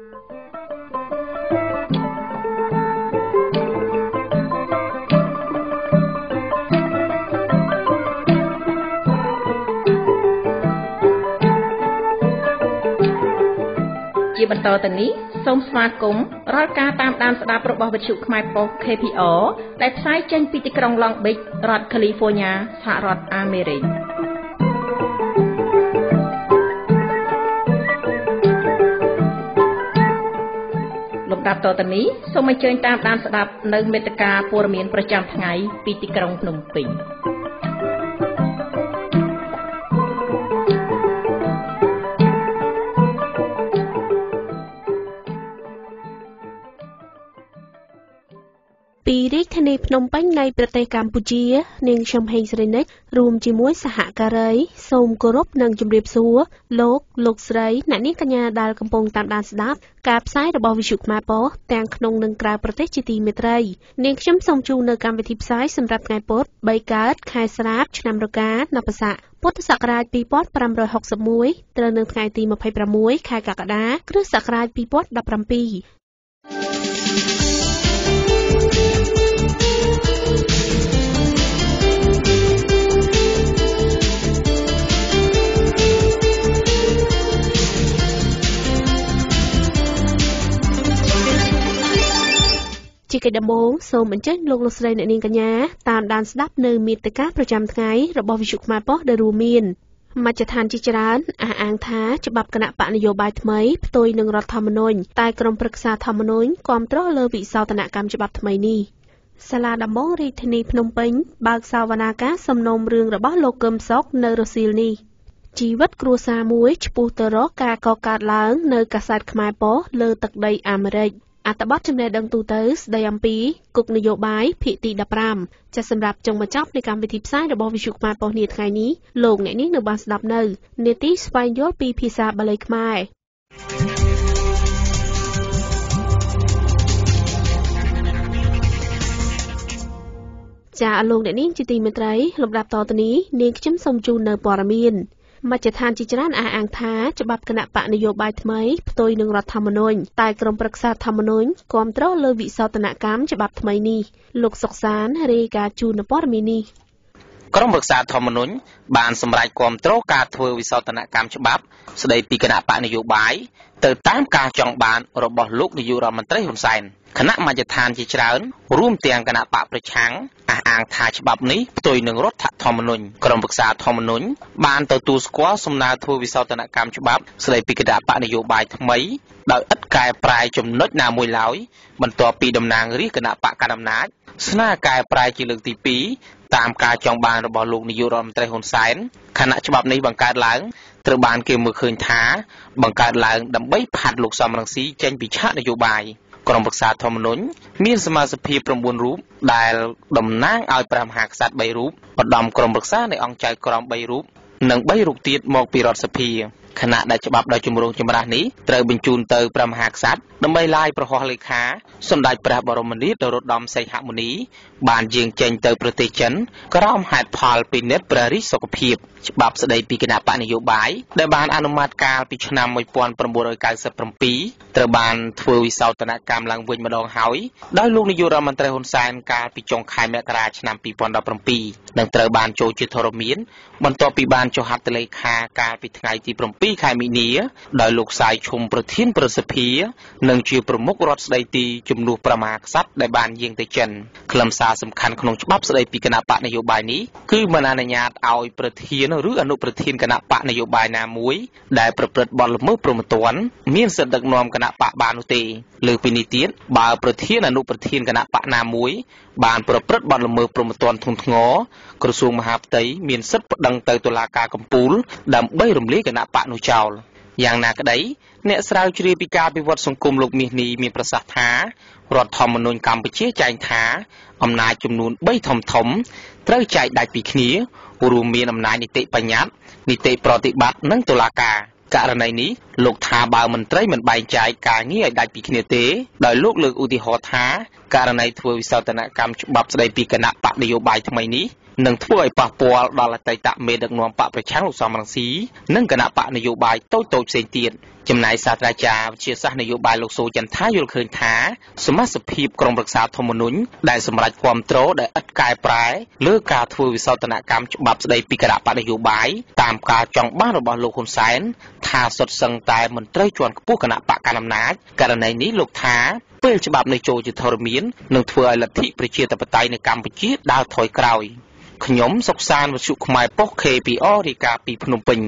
ជាបន្តទៅនេះសូមស្វាគមន៍រាល់ការតាមដានស្ដាប់របស់វិទ្យុខ្មែរប៉ុស្តិ៍ KPR ដែលផ្សាយចេញពីទីក្រុង Long Beach រដ្ឋ California សហរដ្ឋអាមេរិកលំដាប់តទៅនេះសូមអញ្ជើញតាមដានស្ដាប់នៅមេត្តាព័ត៌មានប្រចាំថ្ងៃពីទីក្រុងភ្នំពេញពីរាជធានីភ្នំពេញនៃប្រទេសកម្ពុជានាងខ្ញុំហេងសេរីនិចរួមជាមួយសហការីសូមគោរពនិងជម្រាបសួរលោកស្រីអ្នកនាងកញ្ញាដែលកំពុងតាមដានស្ដាប់ការផ្សាយរបស់វិទ្យុខ្មែរប៉ុស្តិ៍ទាំងក្នុងនិងក្រៅប្រទេសជាទីមេត្រីនាងខ្ញុំសូមជូននៅកម្មវិធីផ្សាយសម្រាប់ថ្ងៃពុធ3កើតខែស្រាបឆ្នាំរកានបស័កពុទ្ធសករាជ2561ត្រូវនៅថ្ងៃទី26ខែកក្កដាគ្រិស្តសករាជ2017ជាកិច្ចដំបូងសូមអញ្ជើញលោកស្រីអ្នកនាងកញ្ញាតាមដានស្ដាប់នៅមាតិកាប្រចាំថ្ងៃរបស់វិទ្យុខ្មែរប៉ុស្តិ៍ដែលរួមមានមជ្ឈដ្ឋានជាច្រើនអះអាងថាច្បាប់គណៈបកនយោបាយថ្មីផ្ទុយនឹងរដ្ឋធម្មនុញ្ញតែក្រុមប្រឹក្សាធម្មនុញ្ញគាំទ្រលើវិសោធនកម្មច្បាប់ថ្មីនេះសាលាដំបងរាជធានីភ្នំពេញបើកសវនាការសំណុំរឿងរបស់លោកកឹមសុខនៅរសៀលនេះជីវិតគ្រួសារមួយឆ្ពោះទៅរកការកកើតឡើងនៅកាសែតខ្មែរប៉ុស្តិ៍លើទឹកដីអាមេរិកអត្ថបទចំណេះដឹងទូទៅស្ដីអំពីគុកនយោបាយភាគទី15ចាសសម្រាប់ចុងបញ្ចប់នៃកម្មវិធីផ្សាយរបស់វិទ្យុខ្មែរប៉ុស្តិ៍នាថ្ងៃនេះលោកអ្នកនាងនៅបានស្ដាប់នៅនាទីស្វែងយល់ពីភាសាបាលីខ្មែរចាអរលោកអ្នកនាងជាទីមេត្រីលំដាប់តទៅនេះនាងខ្ញុំសូមជូននៅព័ត៌មានមជ្ឈដ្ឋានជាច្រើនអះអាងថាច្បាប់គណៈបកនយោបាយថ្មីផ្ទុយនឹងរដ្ឋធម្មនុញ្ញតែក្រុមប្រឹក្សាធម្មនុញ្ញគាំទ្រលើវិសោធនកម្មច្បាប់ថ្មីនេះលោកសុកសានរាយការណ៍ជូននៅព័ត៌មាននេះក្រុមប្រឹក្សាធម្មនុញ្ញបានសម្រេចគាំទ្រការធ្វើវិសោធនកម្មច្បាប់ស្ដីពីគណៈបកនយោបាយទៅតាមការចង់បានរបស់លោកនាយករដ្ឋមន្ត្រីហ៊ុនសែនគណៈមជ្ឈដ្ឋានជាច្រើនរួមទាំងគណៈបកប្រឆាំងអះអាងថាច្បាប់នេះផ្ទុយនឹងរដ្ឋធម្មនុញ្ញក្រុមប្រឹក្សាធម្មនុញ្ញបានទទួលស្គាល់សំណើធ្វើវិសោធនកម្មច្បាប់ស្ដីពីគណៈបកនយោបាយថ្មីដោយឥតកែប្រែចំណុចណាមួយឡើយបន្ទាប់ពីតំណាងរាស្ត្រគណៈបកកណ្ដាលអំណាចស្នើកែប្រែជាលើកទី2តាមការចង់បានរបស់លោកនាយករដ្ឋមន្ត្រីហ៊ុនសែនគណៈច្បាប់នេះបង្កើតឡើងត្រូវបានគេមើលឃើញថាបង្កើតឡើងដើម្បីផាត់លោកសំរងស៊ីចេញពីឆាកនយោបាយក្រុមប្រឹក្សាធម្មនុញ្ញមានសមាជិកភាព9រូបដែលតំណាងឲ្យព្រះមហាក្សត្រ3រូបឧត្តមក្រុមប្រឹក្សានៃអង្គចៅក្រម3រូបនិង3រូបទៀតមកពីរដ្ឋសភាខណៈដែលច្បាប់ដ៏ជំរងចម្រាស់នេះត្រូវបញ្ជូនទៅព្រះមហាក្សត្រដើម្បីឡាយប្រហោះលេខាសម្ដេចព្រះបរមនាថនរោត្តមសីហមុនីបានយាងចេញទៅប្រទេសចិនក្រោមហេតុផលពិនិត្យព្រះរាជសុខភាពច្បាប់ស្ដីពីគណៈបកនយោបាយដែលបានអនុម័តកាលពីឆ្នាំ1997ត្រូវបានធ្វើវិសោធនកម្មឡើងវិញម្ដងហើយដោយលោកនាយករដ្ឋមន្ត្រីហ៊ុនសែនកាលពីចុងខែមករាឆ្នាំ2017និងត្រូវបានចូលជាធរមានបន្ទាប់ពីបានចុះហត្ថលេខាកាលពីថ្ងៃទី7ខែមីនាដោយលោកសាយឈុំប្រធានប្រសិទ្ធិនិងជាប្រមុខរដ្ឋស្ដីទីជំនួសព្រះមហាក្សត្រដែលបានយាងទៅចិនខ្លឹមសារសំខាន់ក្នុងច្បាប់ស្ដីពីគណៈបកនយោបាយនេះគឺមិនអនុញ្ញាតឲ្យប្រធានឬអនុប្រធានគណៈបកនយោបាយណាមួយដែលប្រព្រឹត្តបទល្មើសព្រហ្មទណ្ឌមានសិទ្ធិដឹកនាំគណៈបកបាននោះទេលើពីនេះទៀតបើប្រធានអនុប្រធានគណៈបកណាមួយបានប្រព្រឹត្តបទល្មើសព្រហ្មទណ្ឌធ្ងន់ធ្ងរក្រសួងមហាផ្ទៃមានសិទ្ធិប្តឹងទៅតុលាការកំពូលដើម្បីរំលាយគណៈបកនោះចោលយ៉ាងណាក្តីអ្នកស្រាវជ្រាវពីការវិវត្តសង្គមលោកមាសនេះមានប្រសាសន៍ថារដ្ឋធម្មនុញ្ញកម្ពុជាចែងថាអំណាចចំនួន3ធំត្រូវចែកដាច់ពីគ្នារួមមានអំណាចនីតិបញ្ញត្តិនីតិប្រតិបត្តិនិងតុលាការករណីនេះលោកថាបើមន្ត្រីមិនបែងចែកការងារឲ្យដាច់ពីគ្នាទេដោយលោកលើកឧទាហរណ៍ថាករណីធ្វើវិសោធនកម្មច្បាប់ស្ដីពីគណៈបកនយោបាយថ្មីនេះនឹងធ្វើឲ្យប៉ះពាល់ដល់អតីតមេដឹកនាំបកប្រឆាំងលោកសំរងស៊ីនិងគណៈបកនយោបាយតូចៗផ្សេងទៀតចំណែកសាស្ត្រាចារ្យវិទ្យាសាស្ត្រនយោបាយលោកស៊ូចន្ទថាយល់ឃើញថាសមាជិកភាពក្រុមប្រឹក្សាធម្មនុញ្ញដែលសម្រេចគាំទ្រដែលឥតកែប្រែលើការធ្វើវិសោធនកម្មច្បាប់ស្តីពីគណៈបកនយោបាយតាមការចង់បានរបស់លោកហ៊ុនសែនថាសុទ្ធសឹងតែមន្ត្រីជាន់ខ្ពស់គណៈបកកណ្ដាលអំណាចករណីនេះលោកថាពេលច្បាប់នេះចូលជាធរមាននឹងធ្វើឲ្យលទ្ធិប្រជាធិបតេយ្យនៅកម្ពុជាដើរថយក្រោយខ្ញុំសុកសានវិទ្យុខ្មែរប៉ុស្តិ៍ KPR រាយការណ៍ពីភ្នំពេញ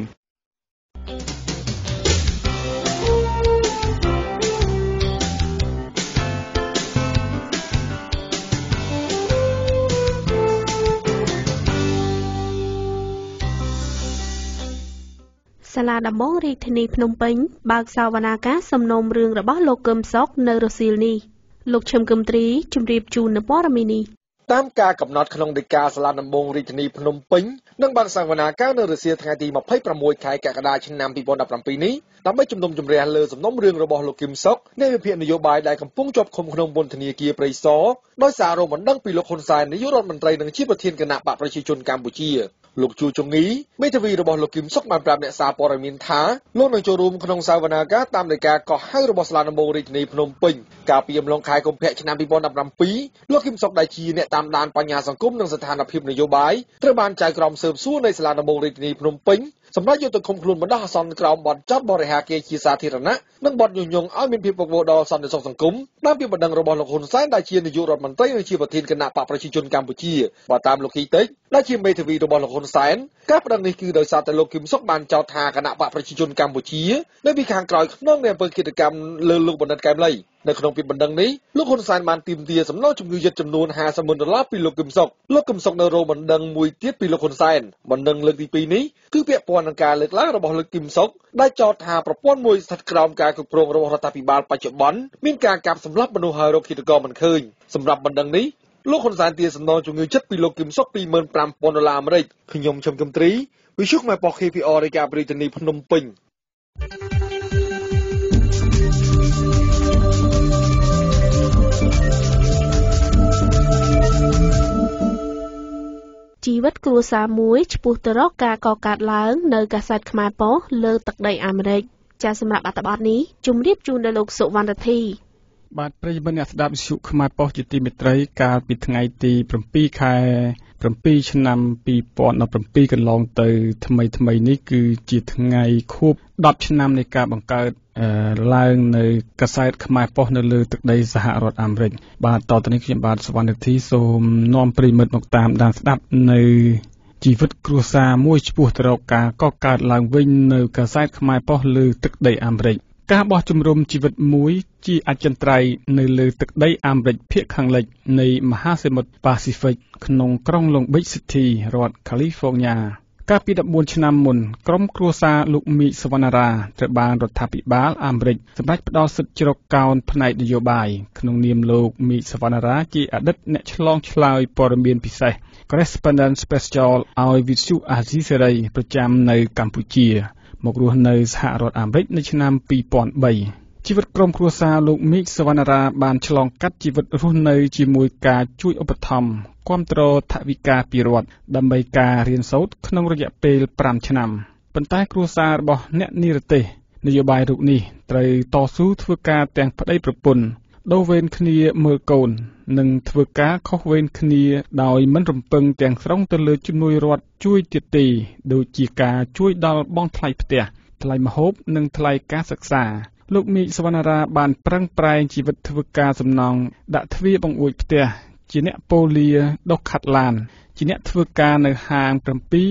សាលាដំបងរាជធានីភ្នំពេញបើកសវនាការសំណុំរឿងរបស់លោកកឹមសុខនៅរសៀលនេះលោកឈឹមគឹមទ្រីជម្រាបជូននៅព័ត៌មាននេះតាមការកំណត់ក្នុងដីកាសាលាដំបងរាជធានីភ្នំពេញនឹងបើកសវនាការនៅរសៀលថ្ងៃទី26ខែកក្កដាឆ្នាំ2017នេះដើម្បីជំនុំជម្រះលើសំណុំរឿងរបស់លោកកឹមសុខនៃវិភាគនយោបាយដែលកំពុងជាប់ឃុំក្នុងពន្ធនាគារព្រៃសរដោយសាររងបណ្ដឹងពីលោកហ៊ុនសែននាយករដ្ឋមន្ត្រីនិងជាប្រធានគណៈបកប្រជាជនកម្ពុជាលោកជួចងីមេធាវីរបស់លោកកឹមសុខបានប្រាប់អ្នកសារព័ត៌មានថាលោកនឹងចូលរួមក្នុងសវនាការតាមដីកាកោះហៅរបស់សាលាដំបងរាជធានីភ្នំពេញកាលពីអំឡុងខែកុម្ភៈឆ្នាំ2017លោកកឹមសុខដែលជាអ្នកតាមដានបញ្ហាសង្គមនិងស្ថានភាពនយោបាយត្រូវបានចៅក្រមស៊ើបសួរនៃសាលាដំបងរាជធានីភ្នំពេញសម្រាប់យកទៅឃុំខ្លួនបណ្ដោះអាសន្នក្រោមបទចោទបរិហាកេរជាសាធារណៈនិងបទញុះញង់ឲ្យមានភាពវឹកវរដល់សន្តិសុខសង្គមតាមពីបណ្ដឹងរបស់លោកហ៊ុនសែនដែលជានាយករដ្ឋមន្ត្រីនិងជាប្រធានគណៈបកប្រជាជនកម្ពុជាបើតាមលោកគីតិចដែលជាមេធាវីរបស់លោកហ៊ុនសែនការបណ្ដឹងនេះគឺដោយសារតែលោកគឹមសុខបានចោទថាគណៈបកប្រជាជនកម្ពុជានៅពីខាងក្រោយខ្នងនៃអំពើឃាតកម្មលើលោកបណ្ឌិតកែមលីនៅក្នុងពីបណ្ដឹងនេះលោកហ៊ុនសែនបានទាមទារសំណងជំងឺយឹតចំនួន$50,000ពីលោកកឹមសុខលោកកឹមសុខនៅរងបណ្ដឹងមួយទៀតពីលោកហ៊ុនសែនបណ្ដឹងលើកទី2នេះគឺពាក់ព័ន្ធនឹងការលើកឡើងរបស់លោកកឹមសុខដែលចោទថាប្រព័ន្ធមួយស្ថិតក្រោមការគ្រប់គ្រងរបស់រដ្ឋាភិបាលបច្ចុប្បន្នមានការកាប់សម្លាប់មនុស្សហើយរកឃាតករមិនឃើញសម្រាប់បណ្ដឹងនេះលោកហ៊ុនសែនទារសំណងជំងឺចិត្តពីលោកកឹមសុខ$25,000ខ្ញុំឈឹមគឹមទ្រីវិទ្យុខ្មែរប៉ុស្តិ៍ KPR រាយការណ៍ពីរាជធានីភ្នំពេញជីវិតគ្រួសារមួយឆ្ពោះទៅរកការកកើតឡើងនៅកាសែតខ្មែរប៉ុស្តិ៍លើទឹកដីអាមេរិកចាសម្រាប់អត្ថបទនេះជម្រាបជូនដល់លោកសុវណ្ណធីបាទប្រិយមិត្តអ្នកស្ដាប់វិទ្យុខ្មែរប៉ុស្តិ៍ជាទីមេត្រីកាលពីថ្ងៃទី7ខែ7ឆ្នាំ2017កន្លងទៅថ្មីនេះគឺជាថ្ងៃខួប10ឆ្នាំនៃការបង្កើតឡើងនៅកាសែតខ្មែរប៉ុស្តិ៍នៅលើទឹកដីសហរដ្ឋអាមេរិកបាទតទៅនេះខ្ញុំបាទសុវណ្ណធីសូមនាំប្រិយមិត្តមកតាមដានស្ដាប់នៅជីវិតគ្រួសារមួយឆ្ពោះទៅរកការកកើតឡើងវិញនៅកាសែតខ្មែរប៉ុស្តិ៍លើទឹកដីអាមេរិកការបោះជំរំជីវិតមួយជាអចិន្ត្រៃយ៍នៅលើទឹកដីអាមេរិកភាគខាងលិចនៃមហាសមុទ្រប៉ាស៊ីហ្វិកក្នុងក្រុង Long Beach City រដ្ឋ California កាលពី14ឆ្នាំមុនក្រុមគ្រួសារលោកមីក សវណ្ណារាត្រូវបានរដ្ឋាភិបាលអាមេរិកសម្រេចផ្ដល់សិទ្ធិជ្រកកោនផ្នែកនយោបាយក្នុងនាមលោកមីក សវណ្ណារាជាអតីតអ្នកឆ្លងឆ្លើយព័ត៌មានពិសេស Correspondent Special ឲ្យវិទ្យុអាស៊ីសេរីប្រចាំនៅកម្ពុជាមករស់នៅសហរដ្ឋអាមេរិកនៅឆ្នាំ2003ជីវិតក្រុមគ្រួសារលោកមីក សវណ្ណារាបានឆ្លងកាត់ជីវិតរស់នៅជាមួយការជួយឧបត្ថម្ភគាំទ្រថវិកាពីរដ្ឋដើម្បីការរៀនសូត្រក្នុងរយៈពេល5ឆ្នាំប៉ុន្តែគ្រួសាររបស់អ្នកនិរទេសនយោបាយរូបនេះត្រូវតស៊ូធ្វើការទាំងប្តីប្រពន្ធដូរវេនគ្នាមើលកូននិងធ្វើការខុសវេនគ្នាដោយមិនរំពឹងទាំងស្រុងទៅលើជំនួយរដ្ឋជួយទៀតទេដូចជាការជួយដល់បង់ថ្លៃផ្ទះថ្លៃម្ហូបនិងថ្លៃការសិក្សាលោកមីក សវណ្ណារាបានប្រឹងប្រែងជីវិតធ្វើការសំណង់ដាក់ទ្វារបង្អួចផ្ទះជាអ្នកប៉ូលាដុសខាត់ឡានជាអ្នកធ្វើការនៅហាង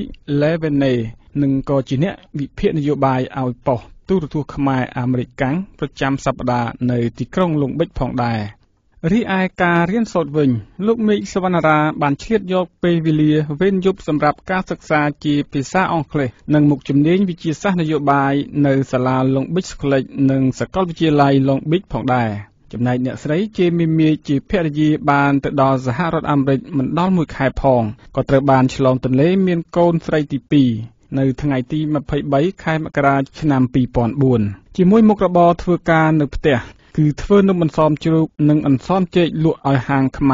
7 Levene និងក៏ជាអ្នកវិភាគនយោបាយឲ្យប៉ុស្តិ៍ទូរទស្សន៍ខ្មែរអាមេរិកកាំងប្រចាំសប្តាហ៍នៅទីក្រុង Long Beach ផងដែររីឯការរៀនសូត្រវិញលោកមីក សវណ្ណារាបានឆ្លៀតយកពេលវេលាវេនយប់សម្រាប់ការសិក្សាជាភាសាអង់គ្លេសនិងមុខជំនាញវិទ្យាសាស្ត្រនយោបាយនៅសាលា Long Beach College និងសាកលវិទ្យាល័យ Long Beach ផងដែរចំណែកអ្នកស្រីជាមីមីជាភរិយាបានទៅដល់សហរដ្ឋអាមេរិកមិនដល់1ខែផងក៏ត្រូវបានឆ្លងទន្លេមានកូនស្រីទី2នៅថ្ងៃទី23ខែមករាឆ្នាំ2004ជាមួយមុខរបរធ្វើការនៅផ្ទះគឺធ្វើនំអន្សមជ្រូកនិងអន្សមចេកលក់ឲ្យហាងខ្មែរ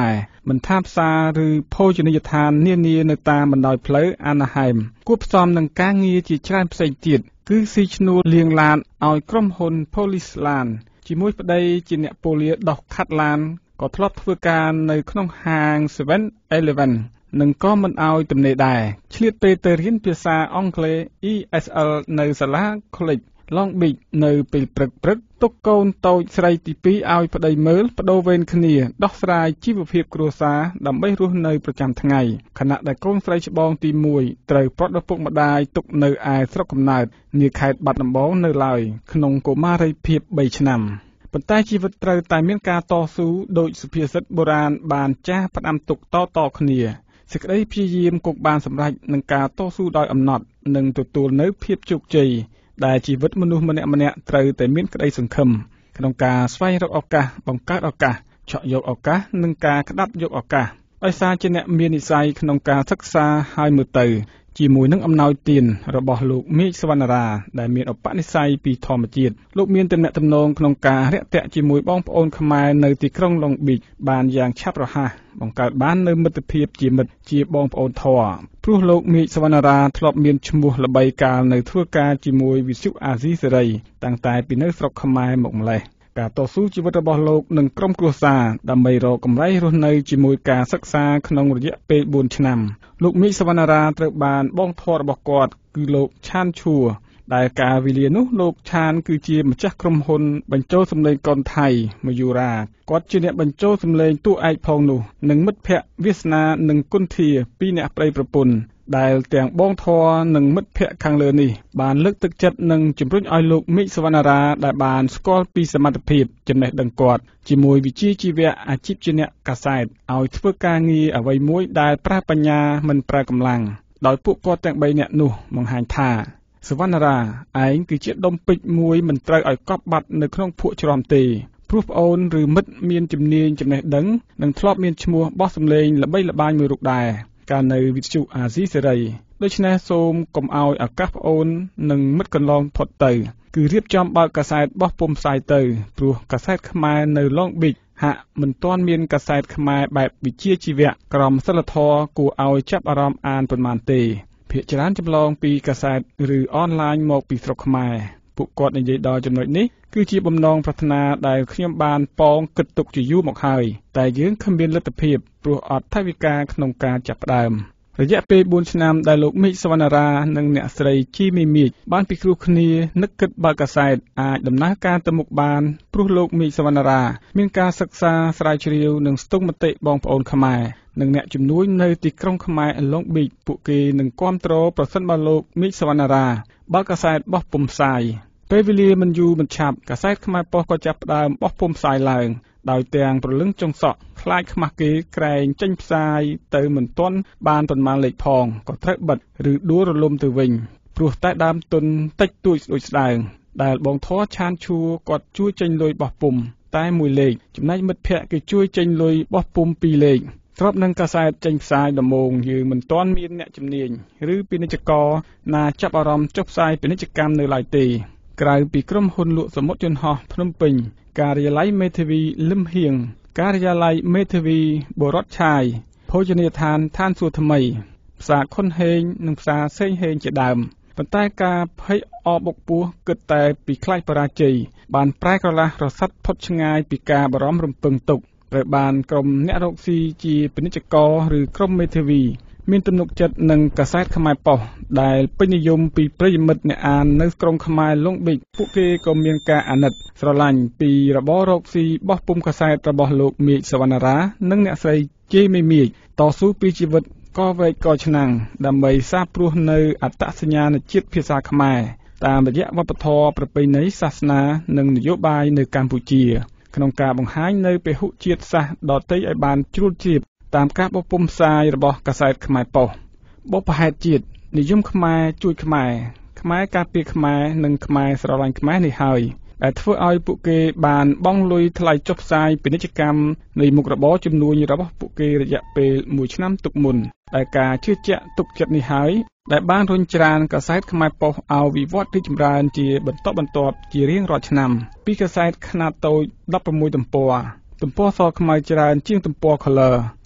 មិនថាផ្សារឬភោជនីយដ្ឋាននានានៅតាមបណ្ដោយផ្លូវអាណាហែមគួបផ្សំនឹងការងារជាច្រើនផ្សេងទៀតគឺស៊ីឈ្នួលលៀងឡានឲ្យក្រុមហ៊ុន Police Land ជាមួយប្តីជាអ្នកប៉ូលីសដោះខាត់ឡានក៏ធ្លាប់ធ្វើការនៅក្នុងហាង 7-Eleven និងក៏មិនឲ្យទំនេរដែរឆ្លៀតពេលទៅរៀនភាសាអង់គ្លេស ESL នៅសាលា College Long Beach នៅពេលព្រឹកទុកកូនតូចស្រីទី2ឲ្យប្តីមើលបដូរវេនគ្នាដោះស្រាយជីវភាពគ្រួសារដើម្បីរស់នៅប្រចាំថ្ងៃខណៈដែលកូនស្រីច្បងទី1ត្រូវប្រត់ឪពុកម្ដាយទុកនៅឯស្រុកកំណើតនាខេត្តបាត់ដំបងនៅឡើយក្នុងកុមារីភាព3ឆ្នាំប៉ុន្តែជីវិតត្រូវតែមានការតស៊ូដោយសុភាសិតបុរាណបានចាស់ផ្ដាំទុកតគ្នាសេចក្តីព្យាយាមគង់បានសម្រេចនឹងការតស៊ូដោយអំណត់និងទទួលនៅភាពជោគជ័យដែលជីវិតមនុស្សម្នាក់ៗត្រូវតែមានក្តីសង្ឃឹមក្នុងការស្វែងរកឱកាសបង្កើតឱកាសឆក់យកឱកាសនិងការក្តាប់យកឱកាសដោយសារជាអ្នកមាននិស្ស័យក្នុងការសិក្សាហើយមើលទៅជាមួយនឹងអំណោយទានរបស់លោកមេឃសវណ្ណារាដែលមានឧបនិស្ស័យពីធម្មជាតិលោកមានទំនាក់ទំនងក្នុងការរាក់ទាក់ជាមួយបងប្អូនខ្មែរនៅទីក្រុង Long Beach បានយ៉ាងឆាប់រហ័សបង្កើតបាននូវមិត្តភាពជាមិត្តជាបងប្អូនធម៌ព្រោះលោកមេឃសវណ្ណារាធ្លាប់មានឈ្មោះល្បីកាលនៅធ្វើការជាមួយវិទ្យុអាស៊ីសេរីតាំងតែពីនៅស្រុកខ្មែរមកម្លេះការតស៊ូជីវិតរបស់លោកនិងក្រុមគ្រួសារដើម្បីរកកម្រៃរស់នៅជាមួយការសិក្សាក្នុងរយៈពេល4ឆ្នាំលោកមេឃសវណ្ណារាត្រូវបានបងធម៌របស់គាត់គឺលោកឆានឈួរដែលកាលវេលានោះលោកឆានគឺជាម្ចាស់ក្រុមហ៊ុនបញ្ចូលសម្លេងកនថៃមយូរ៉ាគាត់ជាអ្នកបញ្ចូលសម្លេងតួឯកផងនោះនិងមិត្តភ័ក្តិវាសនានិងគុន្ធាពីរអ្នកប្តីប្រពន្ធដែលទាំងបងធរនិងមិត្តភ័ក្តិខាងលើនេះបានលើកទឹកចិត្តនិងជំរុញឲ្យលោកមេឃសវណ្ណារាដែលបានស្គាល់ពីសមត្ថភាពចំណេះដឹងគាត់ជាមួយវិជ្ជាជីវៈអាជីពជាអ្នកកាសែតឲ្យធ្វើការងារអ្វីមួយដែលប្រើបញ្ញាមិនប្រើកម្លាំងដោយពួកគាត់ទាំង3នាក់នោះបង្ហាញថាសវណ្ណារាឯងគឺជាដុំពេជ្រមួយមិនត្រូវឲ្យកប់បាត់នៅក្នុងភក់ច្រំទេព្រោះប្អូនឬមិត្តមានជំនាញចំណេះដឹងនិងធ្លាប់មានឈ្មោះបោះសម្លេងល្បីល្បាញមួយរូបដែរកាលនៅវិទ្យុអាស៊ីសេរីដូច្នេះសូមកុំឲ្យឱកាសប្អូននិងមិត្តកន្លងផុតទៅគឺរៀបចំបើកកាសែតបោះពុម្ពផ្សាយទៅព្រោះកាសែតខ្មែរនៅ Long Beach ហាក់មិនទាន់មានកាសែតខ្មែរបែបវិជ្ជាជីវៈក្រមសីលធម៌គួរឲ្យចាប់អារម្មណ៍អានប៉ុន្មានទេភាគច្រើនចម្លងពីកាសែតឬអនឡាញមកពីស្រុកខ្មែរពួកគាត់និយាយដល់ចំណុចនេះគឺជាបំណងប្រាថ្នាដែលខ្ញុំបានប៉ងគិតទុកជាយូរមកហើយតែយើងគ្មានលទ្ធភាពព្រោះអត់ថវិកាក្នុងការចាប់ផ្ដើមរយៈពេល4ឆ្នាំដែលលោកមេឃសវណ្ណារានិងអ្នកស្រីជីមីមីកបានពិគ្រោះគ្នានឹកគិតបើកកាសែតអាចដំណើរការទៅមុខបានព្រោះលោកមេឃសវណ្ណារាមានការសិក្សាស្រាវជ្រាវនិងស្ទង់មតិបងប្អូនខ្មែរនិងអ្នកជំនួយនៅទីក្រុងខ្មែរ Long Beach ពួកគេនឹងគាំទ្រប្រសិនបើលោកមេឃសវណ្ណារាបើកកាសែតបោះពុម្ពផ្សាយពេលវេលាមិនយូរមិនឆាប់កាសែតខ្មែរប៉ុស្តិ៍ក៏ចាប់ផ្ដើមបោះពុម្ពផ្សាយឡើងដោយទាំងព្រលឹងចុងសក់ខ្លាចខ្មាស់គេក្រែងចេញផ្សាយទៅមិនទាន់បានប៉ុន្មានលេខផងក៏ត្រូវបិទឬដួលរលំទៅវិញព្រោះតែដើមទុនតិចតួចដូចស្ដើងដែលបងធរឆានឈួរគាត់ជួយចេញលុយបោះពុម្ពតែ1លេខចំណែកមិត្តភ័ក្តិគេជួយចេញលុយបោះពុម្ព2លេខស្របនឹងកាសែតចេញផ្សាយដំបូងយើងមិនទាន់មានអ្នកជំនាញឬពាណិជ្ជករណាចាប់អារម្មណ៍ចុះផ្សាយពាណិជ្ជកម្មនៅឡើយទេក្រៅពីក្រុមហ៊ុនលក់សមុទ្រយន្តហោះភ្នំពេញការិយាល័យមេធាវីលឹមហៀងការិយាល័យមេធាវីបរតឆាយភោជនីយដ្ឋានឋានសួគ៌ថ្មីផ្សារខុនហេងនិងផ្សារសេងហេងជាដើមប៉ុន្តែការភ័យអបុកពោះគិតតែពីខ្លាចបរាជ័យបានប្រែក្រឡាស់រសាត់ផុតឆ្ងាយពីការបារម្ភរំពឹងទុកត្រូវបានក្រុមអ្នករកស៊ីជាពាណិជ្ជករឬក្រុមមេធាវីមានទំនុកចិត្តនឹងកាសែតខ្មែរប៉ុស្តិ៍ដែលពេញនិយមពីប្រិយមិត្តអ្នកអាននៅក្រុងខ្មែរ Long Beach ពួកគេក៏មានការអាណិតស្រឡាញ់ពីរបររកស៊ីបោះពុម្ពកាសែតរបស់លោកមេឃសវណ្ណារានិងអ្នកស្រីជេមីមីកតស៊ូពីជីវិតកវែកកឆ្នាំងដើម្បីសាបព្រោះនៅអត្តសញ្ញាណជាតិភាសាខ្មែរតាមរយៈវប្បធម៌ប្រពៃណីសាសនានិងនយោបាយនៅកម្ពុជាក្នុងការបង្ហាញនៅពហុជាតិសាសន៍ដទៃឲ្យបានជ្រួលជ្រាបតាមការបោះពុម្ពផ្សាយរបស់កាសែតខ្មែរប៉ុស្តិ៍បុព្វហេតុជាតិនិយមខ្មែរជួយខ្មែរខ្មែរការពារខ្មែរនិងខ្មែរស្រឡាញ់ខ្មែរនេះហើយដែលធ្វើឲ្យពួកគេបានបង់លុយថ្លៃចុះផ្សាយពាណិជ្ជកម្មនៃមុខរបរជំនួញរបស់ពួកគេរយៈពេល1ឆ្នាំទុកមុនដែលការជឿជាក់ទុកចិត្តនេះហើយដែលបានរុញច្រានកាសែតខ្មែរប៉ុស្តិ៍ឲ្យវិវត្តរីកចម្រើនជាបន្តបន្ទាប់ជារៀងរាល់ឆ្នាំពីកាសែតខ្នាតតូច16ទំព័រសខ្មៅច្រើនជាងទំព័រ color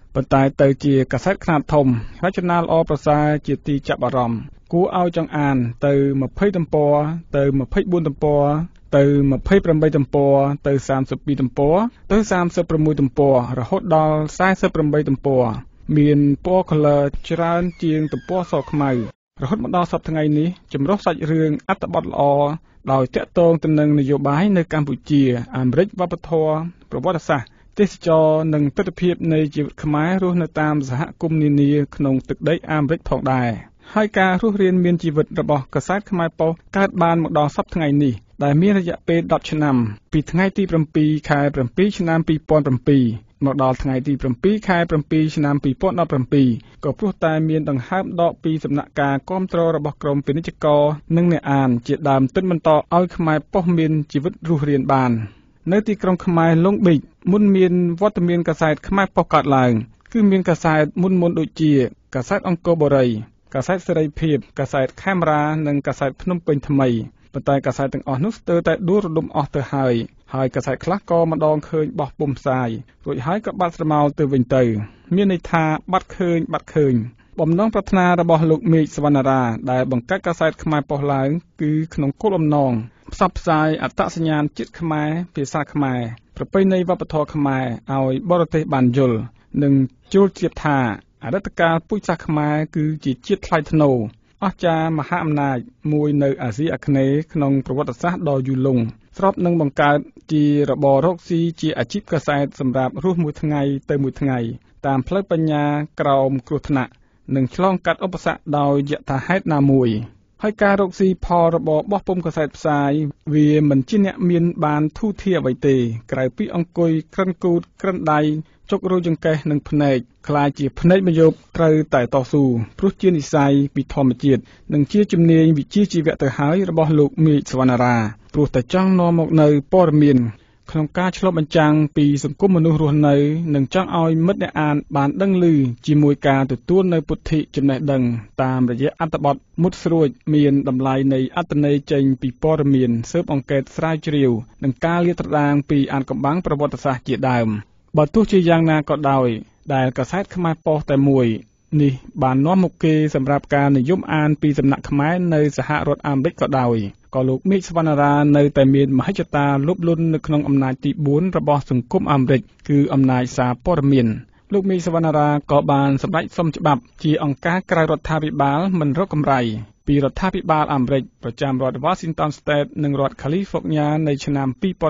ប៉ុន្តែទៅជាកាសែតខ្នាតធំរចនាល្អប្រសើរជាទីចាប់អារម្មណ៍គួរឲ្យចង់អានទៅ20ទំព័រទៅ24ទំព័រទៅ28ទំព័រទៅ32ទំព័រទៅ36ទំព័ររហូតដល់48ទំព័រមានពណ៌ color ច្រើនជាងទំព័រសខ្មៅរហូតមកដល់សប្តាហ៍ថ្ងៃនេះចម្រុះសាច់រឿងអត្ថបទល្អដោយតាក់ទងទៅនឹងនយោបាយនៅកម្ពុជាអាមេរិកវប្បធម៌ប្រវត្តិសាស្ត្រទេសចរនិងទស្សនវិជ្ជានៃជីវិតខ្មែររស់នៅតាមសហគមន៍នានាក្នុងទឹកដីអាមេរិកផងដែរហើយការរស់រានមានជីវិតរបស់កាសែតខ្មែរប៉ុស្តិ៍កើតបានមកដល់សប្តាហ៍ថ្ងៃនេះដែលមានរយៈពេល10ឆ្នាំពីថ្ងៃទី7ខែ7ឆ្នាំ2007មកដល់ថ្ងៃទី7ខែ7ឆ្នាំ2017ក៏ព្រោះតែមានដង្ហើមដកពីសំណាក់ការគាំទ្ររបស់ក្រមពាណិជ្ជករនិងអ្នកអានជាដើមទិនបន្តឲ្យខ្មែរប៉ុស្តិ៍មានជីវិតរស់រានបាននៅទីក្រុងខ្មែរឡុងប៊ីចមុនមានវត្តមានកាសែតខ្មែរប៉ុស្តិ៍កើតឡើងគឺមានកាសែតមុនដូចជាកាសែតអង្គរបូរីកាសែតសេរីភាពកាសែតខេមរានិងកាសែតភ្នំពេញថ្មីប៉ុន្តែកាសែតទាំងអស់នោះស្ទើរតែដួលរលំអស់ទៅហើយកាសែតខ្លះក៏ម្ដងឃើញបោះពុម្ពផ្សាយរួចហើយក៏បាត់ស្រមោលទៅវិញទៅមានន័យថាបាត់ឃើញបំណងប្រាថ្នារបស់លោកមេឃសវណ្ណារាដែលបង្កើតកាសែតខ្មែរប៉ុស្តិ៍ឡើងគឺក្នុងគោលបំណងផ្សព្វផ្សាយអត្តសញ្ញាណជាតិខ្មែរភាសាខ្មែរប្រពៃណីវប្បធម៌ខ្មែរឲ្យបរទេសបានយល់និងចូលជាតិថាអតីតកាលពូជសាសន៍ខ្មែរគឺជាជាតិថ្លៃថ្នូរអស្ចារ្យមហាអំណាចមួយនៅអាស៊ីអាគ្នេយ៍ក្នុងប្រវត្តិសាស្ត្រដ៏យូរលង់ស្របនឹងបង្កើតជារបររកស៊ីជាអាជីពកាសែតសម្រាប់រស់មួយថ្ងៃទៅមួយថ្ងៃតាមផ្លូវបញ្ញាក្រោមគ្រោះថ្នាក់និងឆ្លងកាត់ឧបសគ្គដោយយថាហេតុណាមួយហើយការរកស៊ីផលរបរបោះពុម្ពកាសែតផ្សាយវាមិនជាអ្នកមានបានធូរធារអ្វីទេក្រៅពីអង្គុយក្រិនគូតក្រិនដៃចុករយចង្កេះនិងភ្នែកខ្លាចជាភ្នែកមយោបត្រូវតែតស៊ូព្រោះជានិស្ស័យពីធម្មជាតិនិងជាជំនាញវិជ្ជាជីវៈទៅហើយរបស់លោកមេឃសវណ្ណារាព្រោះតែចង់នាំមកនៅព័ត៌មានក្នុងការឆ្លុះបញ្ចាំងពីសង្គមមនុស្សរស់នៅនិងចង់ឲ្យមិត្តអ្នកអានបានដឹងឮជាមួយការទទួលនៅពុទ្ធិចំណេះដឹងតាមរយៈអត្ថបទមុតស្រួចមានតម្លៃនៃអត្ថន័យចេញពីព័ត៌មានស៊ើបអង្កេតស្រាវជ្រាវនិងការលាតត្រដាងពីអាថ៌កំបាំងប្រវត្តិសាស្ត្រជាដើមបើទោះជាយ៉ាងណាក៏ដោយដែលកាសែតខ្មែរប៉ុស្តិ៍តែមួយនេះបាននាំមុខគេសម្រាប់ការនិយមអានពីសំណាក់ខ្មែរនៅសហរដ្ឋអាមេរិកក៏ដោយក៏លោកមេឃសវណ្ណារានៅតែមានមហិច្ឆតាលោភលន់នៅក្នុងអំណាចទី4របស់សង្គមអាមេរិកគឺអំណាចសារព័ត៌មានលោកមេឃសវណ្ណារាក៏បានសម្រេចសុំច្បាប់ជាអង្គការក្រៅរដ្ឋាភិបាលមិនរកកម្រៃពីរដ្ឋាភិបាលអាមេរិកប្រចាំរដ្ឋ Washington State និងរដ្ឋ California នៅឆ្នាំ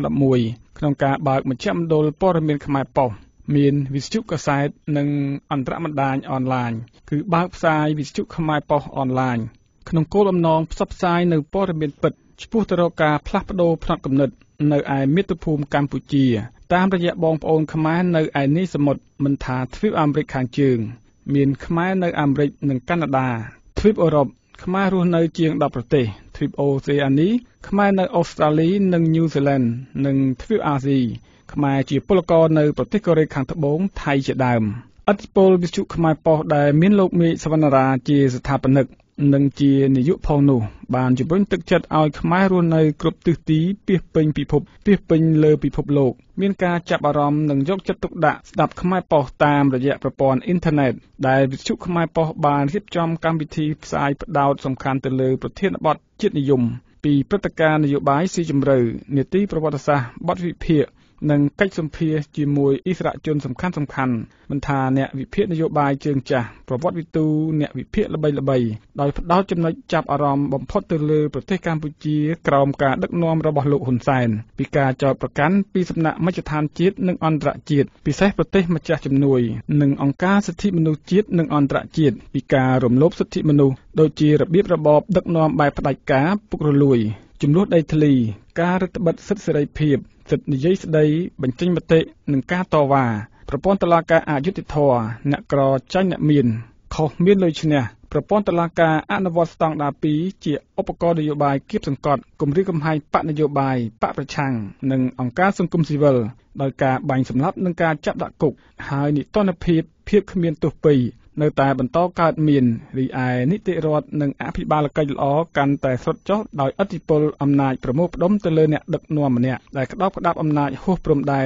2011ក្នុងការបើកមជ្ឈមណ្ឌលព័ត៌មានខ្មែរប៉ុស្តិ៍មានវិទ្យុកាសែតនិងអន្តរបណ្ដាញអនឡាញគឺបើកផ្សាយវិទ្យុខ្មែរប៉ុស្តិ៍អនឡាញក្នុងគោលបំណងផ្សព្វផ្សាយនៅព័ត៌មានពិតឆ្ពោះទៅរកការផ្លាស់ប្ដូរផ្នត់គំនិតនៅឯមាតុភូមិកម្ពុជាតាមរយៈបងប្អូនខ្មែរនៅឯនីសមុទ្រមិនថាទ្វីបអាមេរិកខាងជើងមានខ្មែរនៅអាមេរិកនិងកាណាដាទ្វីបអឺរ៉ុបខ្មែររស់នៅជាង10ប្រទេសទ្វីបអូសេអានីខ្មែរនៅអូស្ត្រាលីនិងញូហ្សេឡង់និងទ្វីបអាស៊ីខ្មែរជាពលករនៅប្រទេសកូរ៉េខាងត្បូងថៃជាដើមឥទ្ធិពលវិទ្យុខ្មែរប៉ុស្តិ៍ដែលមានលោកមេឃសវណ្ណារាជាស្ថាបនិកនិងជានាយកផងនោះបានជំរុញទឹកចិត្តឲ្យខ្មែររស់នៅគ្រប់ទិសទីពាសពេញពិភពពាសពេញលើពិភពលោកមានការចាប់អារម្មណ៍និងយកចិត្តទុកដាក់ស្ដាប់ខ្មែរប៉ុស្តិ៍តាមរយៈប្រព័ន្ធអ៊ីនធឺណិតដែលវិទ្យុខ្មែរប៉ុស្តិ៍បានរៀបចំកម្មវិធីផ្សាយផ្ដោតសំខាន់ទៅលើប្រធានបទជាតិនិយមពីព្រឹត្តិការណ៍នយោបាយស៊ីជម្រៅនីតិប្រវត្តិសាស្ត្របទវិភាគនិងកិច្ចសម្ភាសជាមួយអិសរាជជនសំខាន់មិនថាអ្នកវិភាគនយោបាយជើងចាស់ប្រវត្តិវិទូអ្នកវិភាគល្បីដោយផ្ដោតចំណុចចាប់អារម្មណ៍បំផុតទៅលើប្រទេសកម្ពុជាក្រោមការដឹកនាំរបស់លោកហ៊ុនសែនពីការចោទប្រកាន់ពីសំណាក់មជ្ឈដ្ឋានជាតិនិងអន្តរជាតិពិសេសប្រទេសម្ចាស់ជំនួយនិងអង្គការសិទ្ធិមនុស្សជាតិនិងអន្តរជាតិពីការរំលោភសិទ្ធិមនុស្សដូចជារបៀបរបបដឹកនាំបែបផ្ដាច់ការពុករលួយចំនួនដីធ្លីការរឹតបន្តឹងសិទ្ធិសេរីភាពសិទ្ធិនិយាយស្ដីបញ្ចេញមតិនិងការតវ៉ាប្រព័ន្ធតុលាការអយុត្តិធម៌អ្នកក្រចាញ់អ្នកមានខុសមានលុយឈ្នះប្រព័ន្ធតុលាការអនុវត្តស្តង់ដារ2ជាឧបករណ៍នយោបាយគៀបសង្កត់គម្រាមកំហែងបកនយោបាយបកប្រឆាំងនិងអង្គការសង្គមស៊ីវិលដោយការបាញ់សម្លាប់និងការចាប់ដាក់គុកហើយនិទានភាពគ្មានទោសពីរនៅតែបន្តកើតមានរីឯនីតិរដ្ឋនិងអភិបាលកិច្ចល្អកាន់តែស្រុតចុះដោយឥទ្ធិពលអំណាចប្រមូលផ្ដុំទៅលើអ្នកដឹកនាំម្នាក់ដែលក្តោបក្តាប់អំណាចហួសព្រំដែន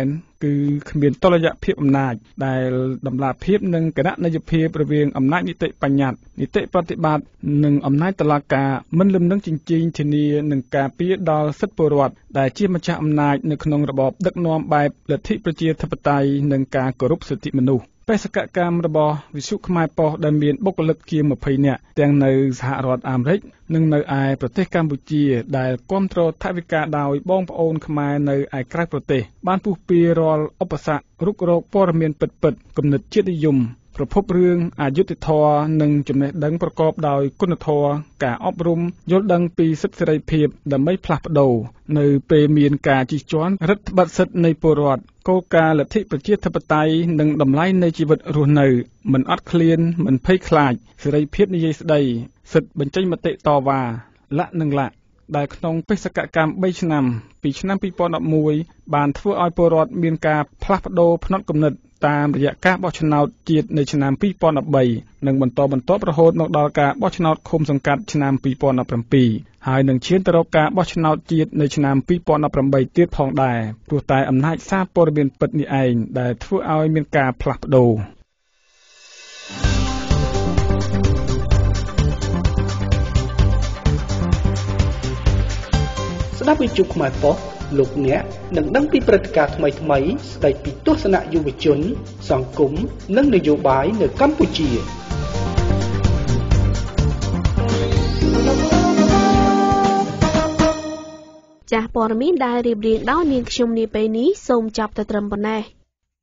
គឺគ្មានតុល្យភាពអំណាចដែលតម្លាភាពនិងគណៈនយោបាយរវាងអំណាចនីតិបញ្ញត្តិនីតិប្រតិបត្តិនិងអំណាចតុលាការមិនលំនឹងជញ្ជីងធានានឹងការពារដល់សិទ្ធិពលរដ្ឋដែលជាម្ចាស់អំណាចនៅក្នុងរបបដឹកនាំបែបលទ្ធិប្រជាធិបតេយ្យនិងការគោរពសិទ្ធិមនុស្សបេសកកម្មរបស់វិទ្យុខ្មែរប៉ុស្តិ៍ដែលមានបុគ្គលិកជា20នាក់ទាំងនៅសហរដ្ឋអាមេរិកនិងនៅឯប្រទេសកម្ពុជាដែលគ្រប់គ្រងថវិកាដោយបងប្អូនខ្មែរនៅឯក្រៅប្រទេសបានពុះពៀរាល់ឧបសគ្គរុករកព័ត៌មានពិតៗគំនិតជាតិនិយមប្រភពរឿងអយុត្តិធម៌និងចំណេះដឹងប្រកបដោយគុណធម៌ការអប់រំយល់ដឹងពីសិទ្ធិសេរីភាពដើម្បីផ្លាស់ប្ដូរនៅពេលមានការជិះជាន់រដ្ឋបတ်សិទ្ធិនៃពលរដ្ឋគោលការណ៍លទ្ធិប្រជាធិបតេយ្យនិងតម្លៃនៃជីវិតរស់នៅមិនអត់ឃ្លានមិនភ័យខ្លាចសេរីភាពនិយាយស្ដីសិទ្ធិបញ្ចេញមតិតវ៉ាលក្ខនិងលក្ខដែលក្នុងបេសកកម្ម3ឆ្នាំពីឆ្នាំ2011បានធ្វើឲ្យពលរដ្ឋមានការផ្លាស់ប្ដូរផ្នត់គំនិតតាមរយៈការបោះឆ្នោតជាតិនៅឆ្នាំ2013និងបន្តរហូតមកដល់ការបោះឆ្នោតឃុំសង្កាត់ឆ្នាំ2017ហើយនឹងឈានទៅរកការបោះឆ្នោតជាតិនៅឆ្នាំ2018ទៀតផងដែរព្រោះតែអំណាចសារព័ត៌មានពិតនេះឯងដែលធ្វើឲ្យមានការផ្លាស់ប្ដូរស្ដាប់វិទ្យុខ្មែរប៉ុស្តិ៍លោកអ្នកនឹងដឹងពីព្រឹត្តិការណ៍ថ្មីៗស្ដីពីទស្សនៈយុវជនសង្គមនិងនយោបាយនៅកម្ពុជាចាស់ព័ត៌មានដែលរៀបរៀងដោយនាងខ្ញុំនាពេលនេះសូមចាប់តែត្រឹមប៉ុណ្ណេះ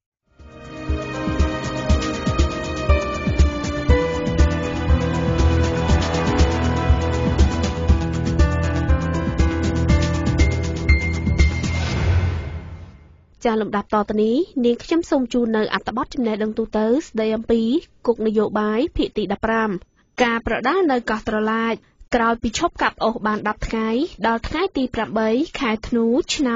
ចាលំដាប់តទៅនេះនាងខ្ញុំសូមជូននៅអត្ថបទចំណេះដឹងទូទៅស្ដីអំពីគុកនយោបាយភាគទី15ការប្រដាល់នៅកោះត្រឡាចក្រោយពីឈប់កាប់អុសបាន10ថ្ងៃដល់ថ្ងៃទី8ខែធ្នូឆ្នាំ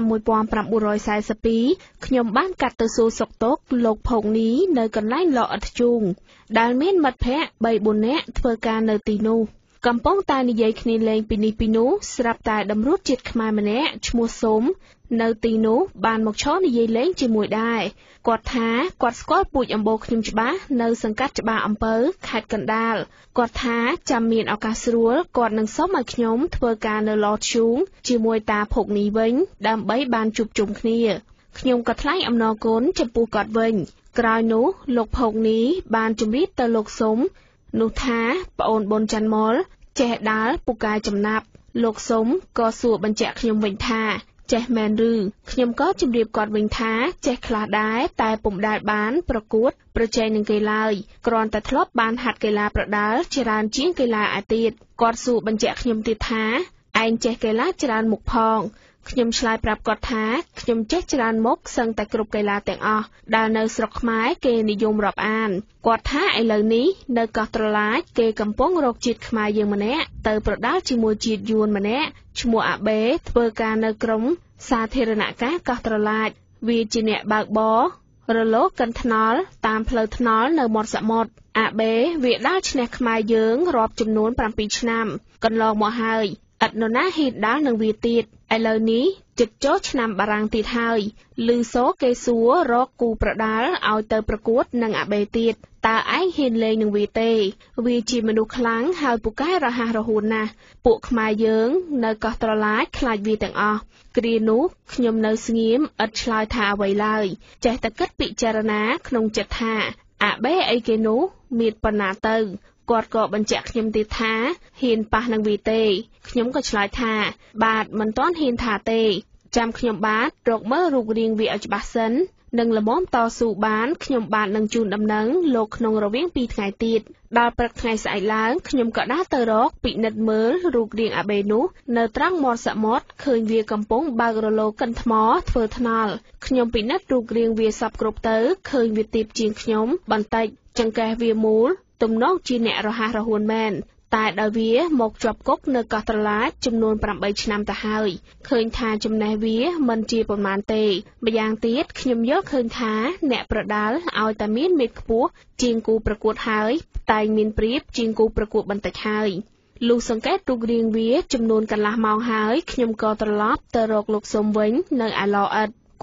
1942ខ្ញុំបានកាត់ទៅសួរសុខទុក្ខលោកភោគនីនៅកន្លែងលអិតជូងដែលមានមិត្តភ័ក្តិ 3-4 នាក់ធ្វើការនៅទីនោះកំពុងតែនិយាយគ្នាលេងពីនេះពីនោះស្រាប់តែតម្រួតជាតិខ្មែរម្នាក់ឈ្មោះសុំនៅទីនោះបានមកឈរនិយាយលេងជាមួយដែរគាត់ថាគាត់ស្គាល់ពូជអម្បូរខ្ញុំច្បាស់នៅសង្កាត់ច្បារអំពៅខេត្តកណ្ដាលគាត់ថាចាំមានឱកាសស្រួលគាត់នឹងសុំឲ្យខ្ញុំធ្វើការនៅឡឈូងជាមួយតាភោគនីវិញដើម្បីបានជួបជុំគ្នាខ្ញុំក៏ថ្លែងអំណរគុណចំពោះគាត់វិញក្រោយនោះលោកភោគនីបានជម្រាបទៅលោកសុំនោះថាប្អូនប៊ុនច័ន្ទមលចេះដាល់ពូកែចំណាប់លោកសុំក៏សួរបញ្ជាក់ខ្ញុំវិញថាចេះមែនឬខ្ញុំក៏ជម្រាបគាត់វិញថាចេះខ្លះដែរតែពុំដែលបានប្រកួតប្រជែងនឹងគេឡើយគ្រាន់តែធ្លាប់បានហាត់កីឡាប្រដាល់ច្រើនជាងកីឡាឯទៀតគាត់សួរបញ្ជាក់ខ្ញុំទៀតថាឯងចេះកីឡាច្រើនមុខផងខ្ញុំឆ្លើយប្រាប់គាត់ថាខ្ញុំចេះច្រើនមុខសឹងតែគ្រប់កីឡាទាំងអស់ដែលនៅស្រុកខ្មែរគេនិយមរាប់អានគាត់ថាឥឡូវនេះនៅកោះត្រឡាចគេកំពុងរកជាតិខ្មែរយើងម្នាក់ទៅប្រដាល់ជាមួយជាតិយួនម្នាក់ឈ្មោះអាបេធ្វើការនៅក្រុមសាធារណការកោះត្រឡាចវាជាអ្នកបើកបររលកកិនថ្នល់តាមផ្លូវថ្នល់នៅមាត់សមុទ្រអាបេវាដាល់ឈ្នះខ្មែរយើងរាប់ចំនួន7ឆ្នាំកន្លងមកហើយឥតនរណាហ៊ានដាល់នឹងវាទៀតឥឡូវនេះជិតចូលឆ្នាំបារាំងទៀតហើយឮសូគេសួររកគូប្រដាល់ឲ្យទៅប្រកួតនឹងអាបេទៀតតើឯងហ៊ានលេងនឹងវាទេវាជាមនុស្សខ្លាំងហើយពូកែរហ័សរហួនណាស់ពួកខ្មែរយើងនៅកោះត្រឡាចខ្លាចវាទាំងអស់គ្រានោះខ្ញុំនៅស្ងៀមឥតឆ្លើយថាអ្វីឡើយចេះតែគិតពិចារណាក្នុងចិត្តថាអាបេអីគេនោះមានប៉ុណ្ណាទៅគាត់ក៏បញ្ជាក់ខ្ញុំទៀតថាហ៊ានប៉ះនឹងវាទេខ្ញុំក៏ឆ្លើយថាបាទមិនទាន់ហ៊ានថាទេចាំខ្ញុំបាទរកមើលរូបរាងវាឲ្យច្បាស់សិននិងល្មមតស៊ូបានខ្ញុំបាទនឹងជូនដំណឹងលោកក្នុងរវាង2ថ្ងៃទៀតដល់ព្រឹកថ្ងៃស្អែកឡើងខ្ញុំក៏ដើរទៅរកពិនិត្យមើលរូបរាងអាបេនោះនៅត្រង់មាត់សមុទ្រឃើញវាកំពុងបើករលកកិនថ្មធ្វើថ្នល់ខ្ញុំពិនិត្យរូបរាងវាសពគ្រប់ទៅឃើញវាទាបជាងខ្ញុំបន្តិចចង្កេះវាមូលទំនងជាអ្នករហ័សរហួនមែនតែដល់វាមកជាប់គុកនៅកោះត្រឡាចចំនួន8ឆ្នាំទៅហើយឃើញថាចំណេះវាមិនជាប្រមាណទេម្យ៉ាងទៀតខ្ញុំយល់ឃើញថាអ្នកប្រដាល់ឲ្យតែមានមេត្តាខ្ពស់ជាងគូប្រកួតហើយតែងមានប្រៀបជាងគូប្រកួតបន្តិចហើយលុះសង្កេតរូបរាងវាចំនួនកន្លះម៉ោងហើយខ្ញុំក៏ត្រឡប់ទៅរកលោកសុំវិញនៅឯឡអិត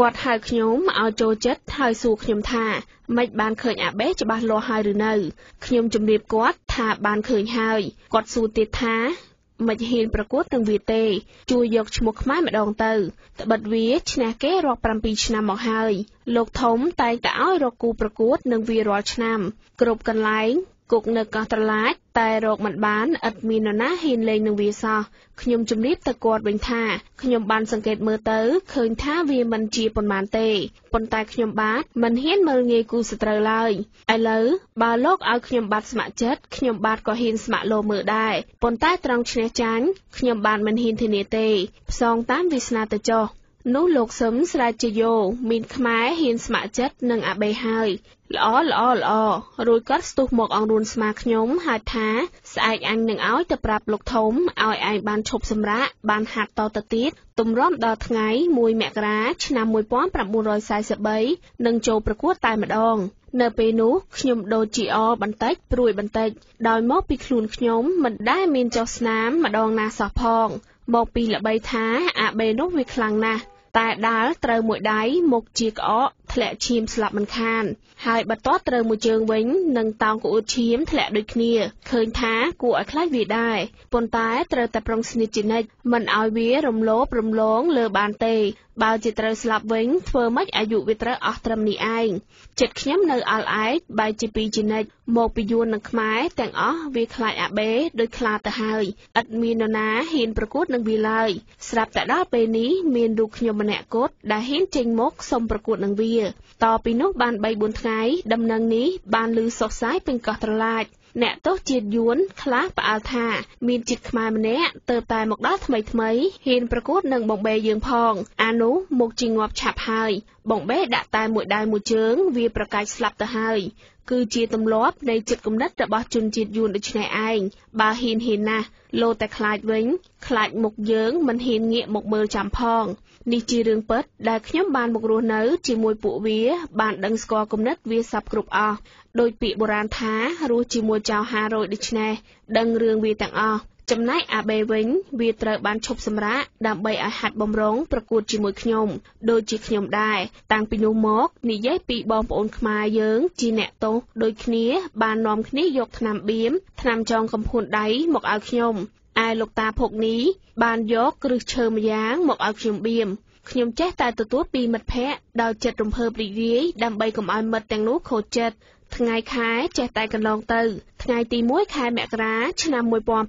គាត់ហៅខ្ញុំឲ្យចូលចិត្តហើយសួរខ្ញុំថាមិនបានឃើញអាបេច្បាស់លាស់ហើយឬនៅខ្ញុំជម្រាបគាត់ថាបានឃើញហើយគាត់សួរទៀតថាមិនហ៊ានប្រកួតនឹងវាទេជួយយកឈ្មោះខ្មែរម្ដងទៅត្បិតវាឈ្នះគេរាប់7ឆ្នាំមកហើយលោកធំតែងតែឲ្យរកគូប្រកួតនឹងវារាល់ឆ្នាំគ្រប់កន្លែងគុកនៅកោះត្រឡាចតែរកមិនបានឥតមាននរណាហ៊ានលេងនឹងវាសោះខ្ញុំជម្រាបទៅគាត់វិញថាខ្ញុំបានសង្កេតមើលទៅឃើញថាវាមិនជាប៉ុន្មានទេប៉ុន្តែខ្ញុំបាទមិនហ៊ានមើលងាយគូសត្រូវឡើយឥឡូវបើលោកឲ្យខ្ញុំបាទស្ម័គ្រចិត្តខ្ញុំបាទក៏ហ៊ានស្ម័គ្រលោមើលដែរប៉ុន្តែត្រង់ឈ្នះចាញ់ខ្ញុំបាទមិនហ៊ានធានាទេផ្សងតាមវាសនាទៅចុះនោះលោកសឹមស្រែកជាយោមានខ្មែរហ៊ានស្ម័គ្រចិត្តនឹងអាបេហើយល្អរួចគាត់ស្ទុះមកអង្រួនស្មាខ្ញុំហៅថាស្អែកអញនឹងឲ្យទៅប្រាប់លោកធំឲ្យឯងបានឈប់សម្រាកបានហាត់តទៅទៀតទម្រាំដល់ថ្ងៃ1មករាឆ្នាំ1943នឹងចូលប្រកួតតែម្ដងនៅពេលនោះខ្ញុំដូចជាបន្តិចព្រួយបន្តិចដោយមកពីខ្លួនខ្ញុំមិនដែលមានចុះស្នាមម្ដងណាសោះផងមកពីល្បីថាអាបេនោះវាខ្លាំងណាស់តែដាល់ត្រូវមួយដៃមុខជាក្អកធ្លាក់ឈាមស្លាប់មិនខានហើយបន្ទាត់ត្រូវមួយជើងវិញនឹងតោងក្អួតឈាមធ្លាក់ដូចគ្នាឃើញថាគួរឲ្យខ្លាចវាដែរប៉ុន្តែត្រូវតែប្រុងស្និទ្ធជានិច្ចមិនឲ្យវារំលោភរំលងលើបានទេបើជាត្រូវស្លាប់វិញធ្វើម៉េចអាយុវាត្រូវអស់ត្រឹមនេះឯងចិត្តខ្ញុំនៅអល់ឯកបែកជាពីរជានិច្ចមកពីយួននិងខ្មែរទាំងអស់វាខ្លាចអាបេដូចខ្លាទៅហើយឥតមាននរណាហ៊ានប្រកួតនឹងវាឡើយស្រាប់តែដល់ពេលនេះមានរូបខ្ញុំម្នាក់គត់ដែលហ៊ានចេញមកសុំប្រកួតនឹងវាតពីនោះបាន 3-4 ថ្ងៃដំណឹងនេះបានឮសុសសាយពេញកោះត្រឡាចអ្នកទោសជាតិយួនខ្លះផ្អើលថាមានជាតិខ្មែរម្នាក់ទៅតែមកដល់ថ្មីហ៊ានប្រកួតនឹងបងបេយើងផងអានោះមកជាងាប់ឆាប់ហើយបងបេដាក់តែមួយដៃមួយជើងវាប្រកាច់ស្លាប់ទៅហើយគឺជាទម្លាប់នៃចិត្តគំនិតរបស់ជនជាតិយួនដូចនេះឯងបើហ៊ានណាស់លោតែខ្លាចវិញខ្លាចមុខយើងមិនហ៊ានងាកមកមើលចាំផងនេះជារឿងពិតដែលខ្ញុំបានមករស់នៅជាមួយពួកវាបានដឹងស្គាល់គំនិតវាសពគ្រប់អស់ដោយពាក្យបុរាណថារស់ជាមួយចៅ500ដូចនេះដឹងរឿងវាទាំងអស់ចំណែកអាបេវិញវាត្រូវបានឈប់សម្រាកដើម្បីឲ្យហាត់បំរុងប្រកួតជាមួយខ្ញុំដូចជាខ្ញុំដែរតាំងពីនោះមកនិយាយពីបងប្អូនខ្មែរយើងជាអ្នកទោសដូចគ្នាបាននាំគ្នាយកថ្នាំបៀមថ្នាំចងកំភួនដៃមកឲ្យខ្ញុំឯលោកតាភុកនេះបានយកគ្រឹះឈើម្យ៉ាងមកឲ្យខ្ញុំបៀមខ្ញុំចេះតែទទួលពីមិត្តភ័ក្តិដោយចិត្តរំភើបរីករាយដើម្បីកុំឲ្យមិត្តទាំងនោះខូចចិត្តថ្ងៃខែចេះតែកន្លងទៅថ្ងៃទី1ខែមករាឆ្នាំ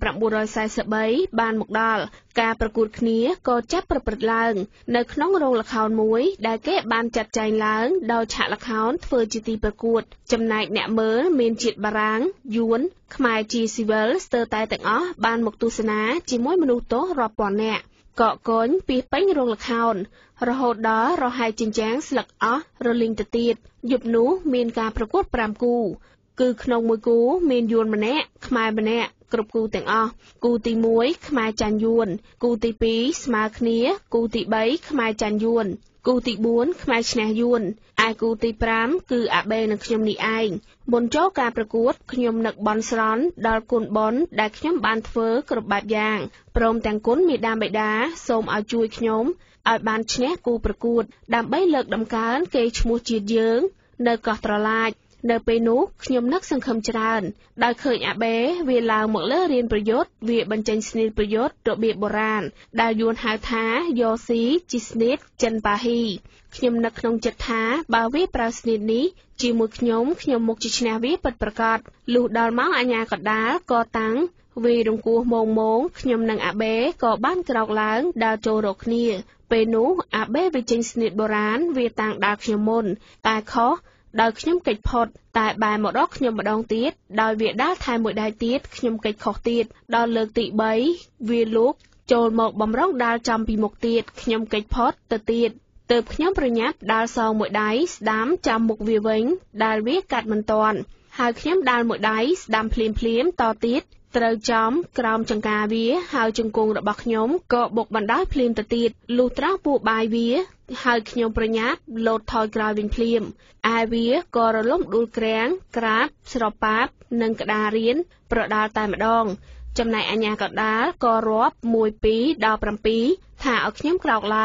1943បានមកដល់ការប្រកួតគ្នាក៏ចាប់ប្រព្រឹត្តឡើងនៅក្នុងរោងល្ខោនមួយដែលគេបានចាត់ចែងឡើងដោយឆាកល្ខោនធ្វើជាទីប្រកួតចំណែកអ្នកមើលមានជាតិបារាំងយួនខ្មែរជាស៊ីវិលស្ទើរតែទាំងអស់បានមកទស្សនាជាមួយមនុស្សទោសរាប់ពាន់នាក់កកកុញពីពេញរោងល្ខោនរហូតដល់រហែកចិញ្ចាំងស្លឹកអស់រលីងទៅទៀតយប់នោះមានការប្រកួត5គូគឺក្នុងមួយគូមានយួនម្នាក់ខ្មែរម្នាក់គ្រប់គូទាំងអស់គូទី1ខ្មែរចាញ់យួនគូទី2ស្មើគ្នាគូទី3ខ្មែរចាញ់យួនគូទី4ខ្មែរឈ្នះយួនឯគូទី5គឺអាបេនិងខ្ញុំនេះឯងមុនចូលការប្រកួតខ្ញុំនឹកបន់ស្រន់ដល់គុណបនដែលខ្ញុំបានធ្វើគ្រប់បែបយ៉ាងព្រមទាំងគុណមេដាបេដាសូមឲ្យជួយខ្ញុំឲ្យបានឈ្នះគូប្រកួតដើម្បីលើកដំកើងកេរ្តិ៍ឈ្មោះជាតិយើងនៅកោះត្រឡាចនៅពេលនោះខ្ញុំនឹកសង្ឃឹមច្រើនដោយឃើញអាបេវាឡើងមកលើរៀនប្រយុទ្ធវាបញ្ចេញស្នីតប្រយុទ្ធរបៀបបុរាណដែលយួនហៅថាយ៉ស៊ីជីស្នីតចិនប៉ាហ៊ីខ្ញុំនឹកក្នុងចិត្តថាបើវាប្រើស្នីតនេះជាមួយខ្ញុំមុខជាឈ្នះវាពិតប្រាកដលុះដល់ម៉ោងអាញាកណ្ដាលក៏តាំងវារង្គោះម៉ងខ្ញុំនិងអាបេក៏បានក្រោកឡើងដើរចូលរកគ្នាពេលនោះអាបេវាចេញស្នីតបុរាណវាតាំងដើរខ្ញុំមុនតែខុសដោយខ្ញុំកិច្ចផុតតែបែរមកដល់ខ្ញុំម្ដងទៀតដោយវាដើរថែមមួយដៃទៀតខ្ញុំកិច្ចខុសទៀតដល់លើកទី3វាលូកចូលមកបំរុងដើរចំពីមុខទៀតខ្ញុំកិច្ចផុតទៅទៀតទើបខ្ញុំប្រញាប់ដើរសងមួយដៃស្ដាំចាំមុខវាវិញដែលវាកាត់មិនទាន់ហើយខ្ញុំដើរមួយដៃស្ដាំភ្លាមតទៀតត្រូវចំក្រោមចង្កាវាហើយជង្គង់របស់ខ្ញុំក៏បុកបណ្ដោយភ្លាមទៅទៀតលុះត្រង់ពួកបាយវាហើយខ្ញុំប្រញាប់លោតថយក្រោយវិញភ្លាមឯវាក៏រលំដួលក្រាំងក្រាបស្រប៉ាបនិងក្តាររៀនប្រដាល់តែម្ដងចំណែកអាញាកណ្ដាលក៏រាប់1 2ដល់7ថាឲ្យខ្ញុំក្រោកឡើង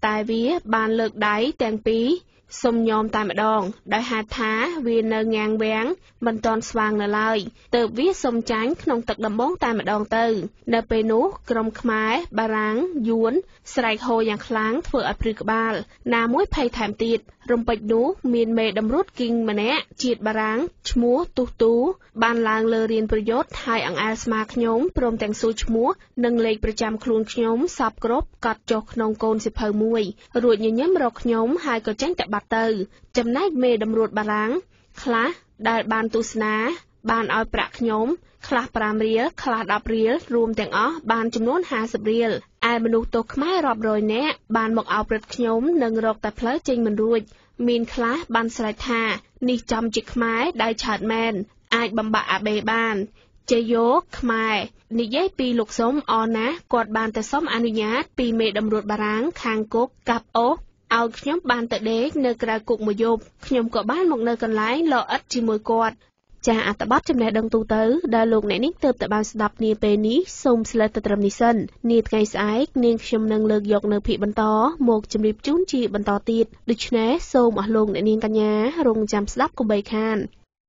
តែវាបានលើកដៃទាំងពីរសុំញោមតែម្ដងដោយហេតុថាវានៅងាំងវាំងមិនទាន់ស្វាងនៅឡើយទើបវាសុំចាញ់ក្នុងទឹកដំបងតែម្ដងទៅនៅពេលនោះក្រុមខ្មែរបារាំងយួនស្រែកហូរយ៉ាងខ្លាំងធ្វើឲ្យព្រឺក្បាលណាមួយភ័យថែមទៀតរំពេចនោះមានមេតម្រួតគីងម្នាក់ជាតិបារាំងឈ្មោះទុះទូបានឡើងលើរៀនប្រយុទ្ធហើយអង្អែលស្មាខ្ញុំព្រមទាំងសួរឈ្មោះនិងលេខប្រចាំខ្លួនខ្ញុំសពគ្រប់កត់ចុះក្នុងកូនសិភៅមួយរួចញញឹមរកខ្ញុំហើយក៏ចេញតែបាត់ទៅចំណែកមេតម្រួតបារាំងខ្លះដែលបានទស្សនាបានឲ្យប្រាក់ខ្ញុំខ្លះ5រៀលខ្លះ10រៀលរួមទាំងអស់បានចំនួន50រៀលឯមនុស្សទោសខ្មែររាប់រយនាក់បានមកអោបរឹតខ្ញុំនិងរកតែផ្លូវចេញមិនរួចមានខ្លះបានស្រែកថានេះចំជាខ្មែរដៃឆើតមែនអាចបំបាក់អាបេបានជយោខ្មែរនិយាយពីលោកសុំអណាគាត់បានតែសុំអនុញ្ញាតពីមេតម្រួតបារាំងខាងគុកកាប់អូសឲ្យខ្ញុំបានទៅដេកនៅក្រៅគុកមួយយប់ខ្ញុំក៏បានមកនៅកន្លែងលអិតជាមួយគាត់ចាអត្ថបទចំណេះដឹងទូទៅដែលលោកអ្នកនាងទើបតែបានស្ដាប់នាពេលនេះសូមស្លេតទៅត្រឹមនេះសិននាថ្ងៃស្អែកនាងខ្ញុំនឹងលើកយកនៅភាគបន្តមកជម្រាបជូនជាបន្តទៀតដូច្នេះសូមអស់លោកអ្នកនាងកញ្ញារងចាំស្ដាប់កុំបីខាន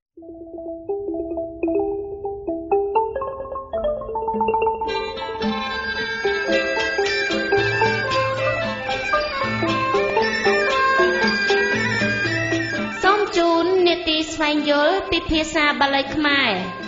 ទីស្វែងយល់ពីភាសាបាលីខ្មែរ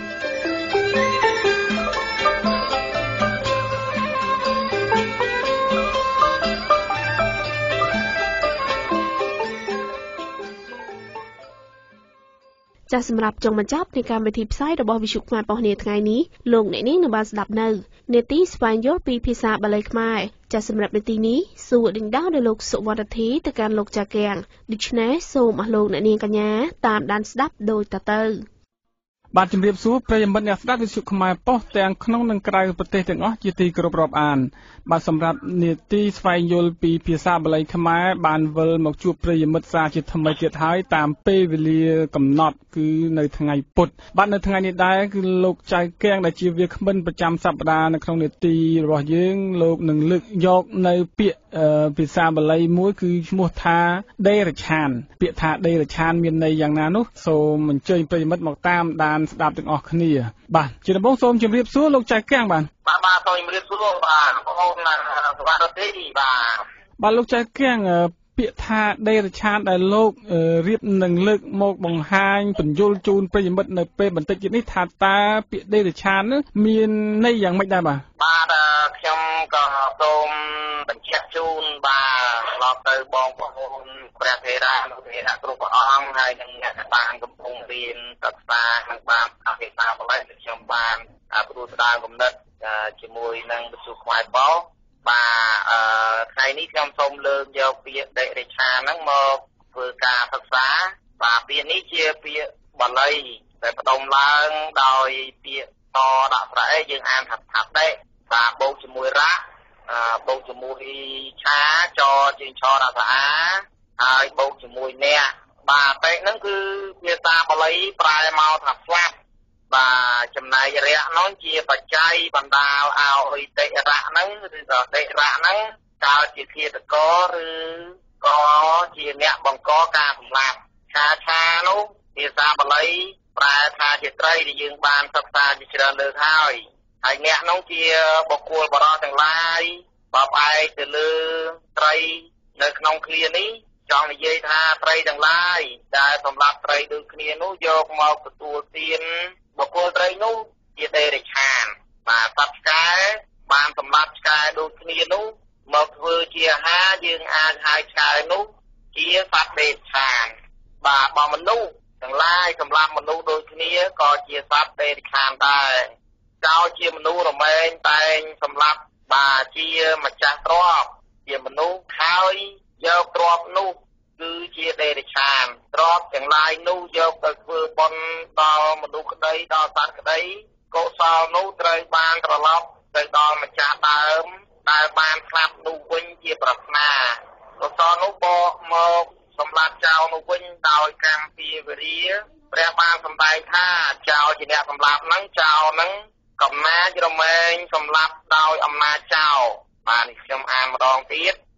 ចាសសម្រាប់ចុងបញ្ចប់នៃកម្មវិធីផ្សាយរបស់វិទ្យុខ្មែរប៉ុស្តិ៍នាថ្ងៃនេះលោកអ្នកនាងនឹងបានស្ដាប់នៅនាទីស្វែងយល់ពីភាសាបាលីខ្មែរចាសសម្រាប់នាទីនេះសួរដេញដោលដល់លោកសុវណ្ណធីទៅកាន់លោកចាកៀងដូច្នេះសូមអស់លោកអ្នកនាងកញ្ញាតាមដានស្ដាប់ដូចតទៅបាទជំរាបសួរប្រិយមិត្តអ្នកស្ដាប់វិទ្យុខ្មែរប៉ុស្តិ៍ទាំងក្នុងនិងក្រៅប្រទេសទាំងអស់ជាទីគោរពរាប់អានបាទសម្រាប់នាទីស្វែងយល់ពីភាសាបាលីខ្មែរបានវិលមកជួបប្រិយមិត្តសាជាថ្មីទៀតហើយតាមពេលវេលាកំណត់គឺនៅថ្ងៃពុធបាទនៅថ្ងៃនេះដែរគឺលោកចៅកៀងដែលជាវាគ្មិនប្រចាំសប្តាហ៍នៅក្នុងនាទីរបស់យើងលោកនឹងលើកយកនៅពាក្យភាសាបាលីមួយគឺឈ្មោះថាដេរឆានពាក្យថាដេរឆានមានន័យយ៉ាងណានោះសូមអញ្ជើញប្រិយមិត្តមកតាមដានស្ដាប់ទាំងអស់គ្នាបាទជាដំបូងសូមជម្រាបសួរលោកចៅកៀងបាទសូមជម្រាបសួរបាទបងអូនសវណ្ណធីបាទលោកចៅកៀងពាក្យថាដេរឆានដែលលោករៀបនឹងលើកមកបង្ហាញពន្យល់ជូនប្រិយមិត្តនៅពេលបន្តិចទៀតនេះថាតើពាក្យដេរឆាននេះមានន័យយ៉ាងម៉េចដែរបាទខ្ញុំក៏សូមបញ្ជាក់ជូនបាទឆ្លងទៅបងប្អូនព្រះថេរាលោកថេរាគ្រប់ព្រះអង្គហើយនិងអ្នកបានកំពុងរៀនសិក្សានិងបានភាសាបាលីខ្ញុំបានព្រួយស្ដារគំនិតជាមួយនឹងវិទ្យុខ្មែរប៉ុស្តិ៍បាទថ្ងៃនេះខ្ញុំសូមលើកយកពាក្យដេរឆានហ្នឹងមកធ្វើការសិក្សាបាទពាក្យនេះជាពាក្យបាលីដែលផ្ដុំឡើងដោយពាក្យតដាក់ស្រែយើងអានថាដេបាទបូកជាមួយរ៉ាបូកជាមួយឆាចជាងឆរស្អាហើយបូកជាមួយអ្នកបាទតែហ្នឹងគឺភាសាបាលីប្រែមកថាស្លាប់បាទចំណែករយៈនោះជាបច្ច័យបណ្ដាលឲ្យដេរៈហ្នឹងឬក៏ដេរៈហ្នឹងកើតជាឃាតករឬក៏ជាអ្នកបង្កការសម្លាប់ឆានោះភាសាបាលីប្រែថាជាត្រីដែលយើងបានសិក្សាជាច្រើនលើកហើយអ្នកនោះជាបុគ្គលបរិសុទ្ធទាំងឡាយបបឯកទៅលើត្រីនៅក្នុងឃ្លានេះចង់និយាយថាត្រីទាំងឡាយដែលសម្រាប់ត្រីដូចគ្នានោះយកមកទទួលទានបុគ្គលត្រីនោះជាដេរឆានបាទសត្វឆ្កែបានសម្រាប់ឆ្កែដូចគ្នានោះមកធ្វើជាអាហារយើងអាចហៅឆ្កែនោះជាសត្វដេរឆានបាទបើមនុស្សទាំងឡាយសម្រាប់មនុស្សដូចគ្នាក៏ជាសត្វដេរឆានដែរចោលជាមនុស្សរមែងតែងសម្រាប់បាទជាម្ចាស់ទ្រព្យជាមនុស្សហើយយកទ្រព្យនោះគឺជាដេរឆានទ្រព្យទាំងឡាយនោះយកទៅធ្វើបុណ្យដល់មនុស្សក្តីដល់សត្វក្តីកុសលនោះត្រូវបានត្រឡប់ទៅដល់ម្ចាស់ដើមដែលបានស្លាប់នោះវិញជាប្រាថ្នាកុសលនោះបកមកសម្រាប់ចោលនោះវិញដោយកម្មពីវរិយព្រះបានសម្ដែងថាចោលជាអ្នកសម្លាប់ហ្នឹងចោលហ្នឹងកំណាចរមែងសម្លាប់ដោយអំណាចចោលបាទនេះខ្ញុំអានម្ដងទៀត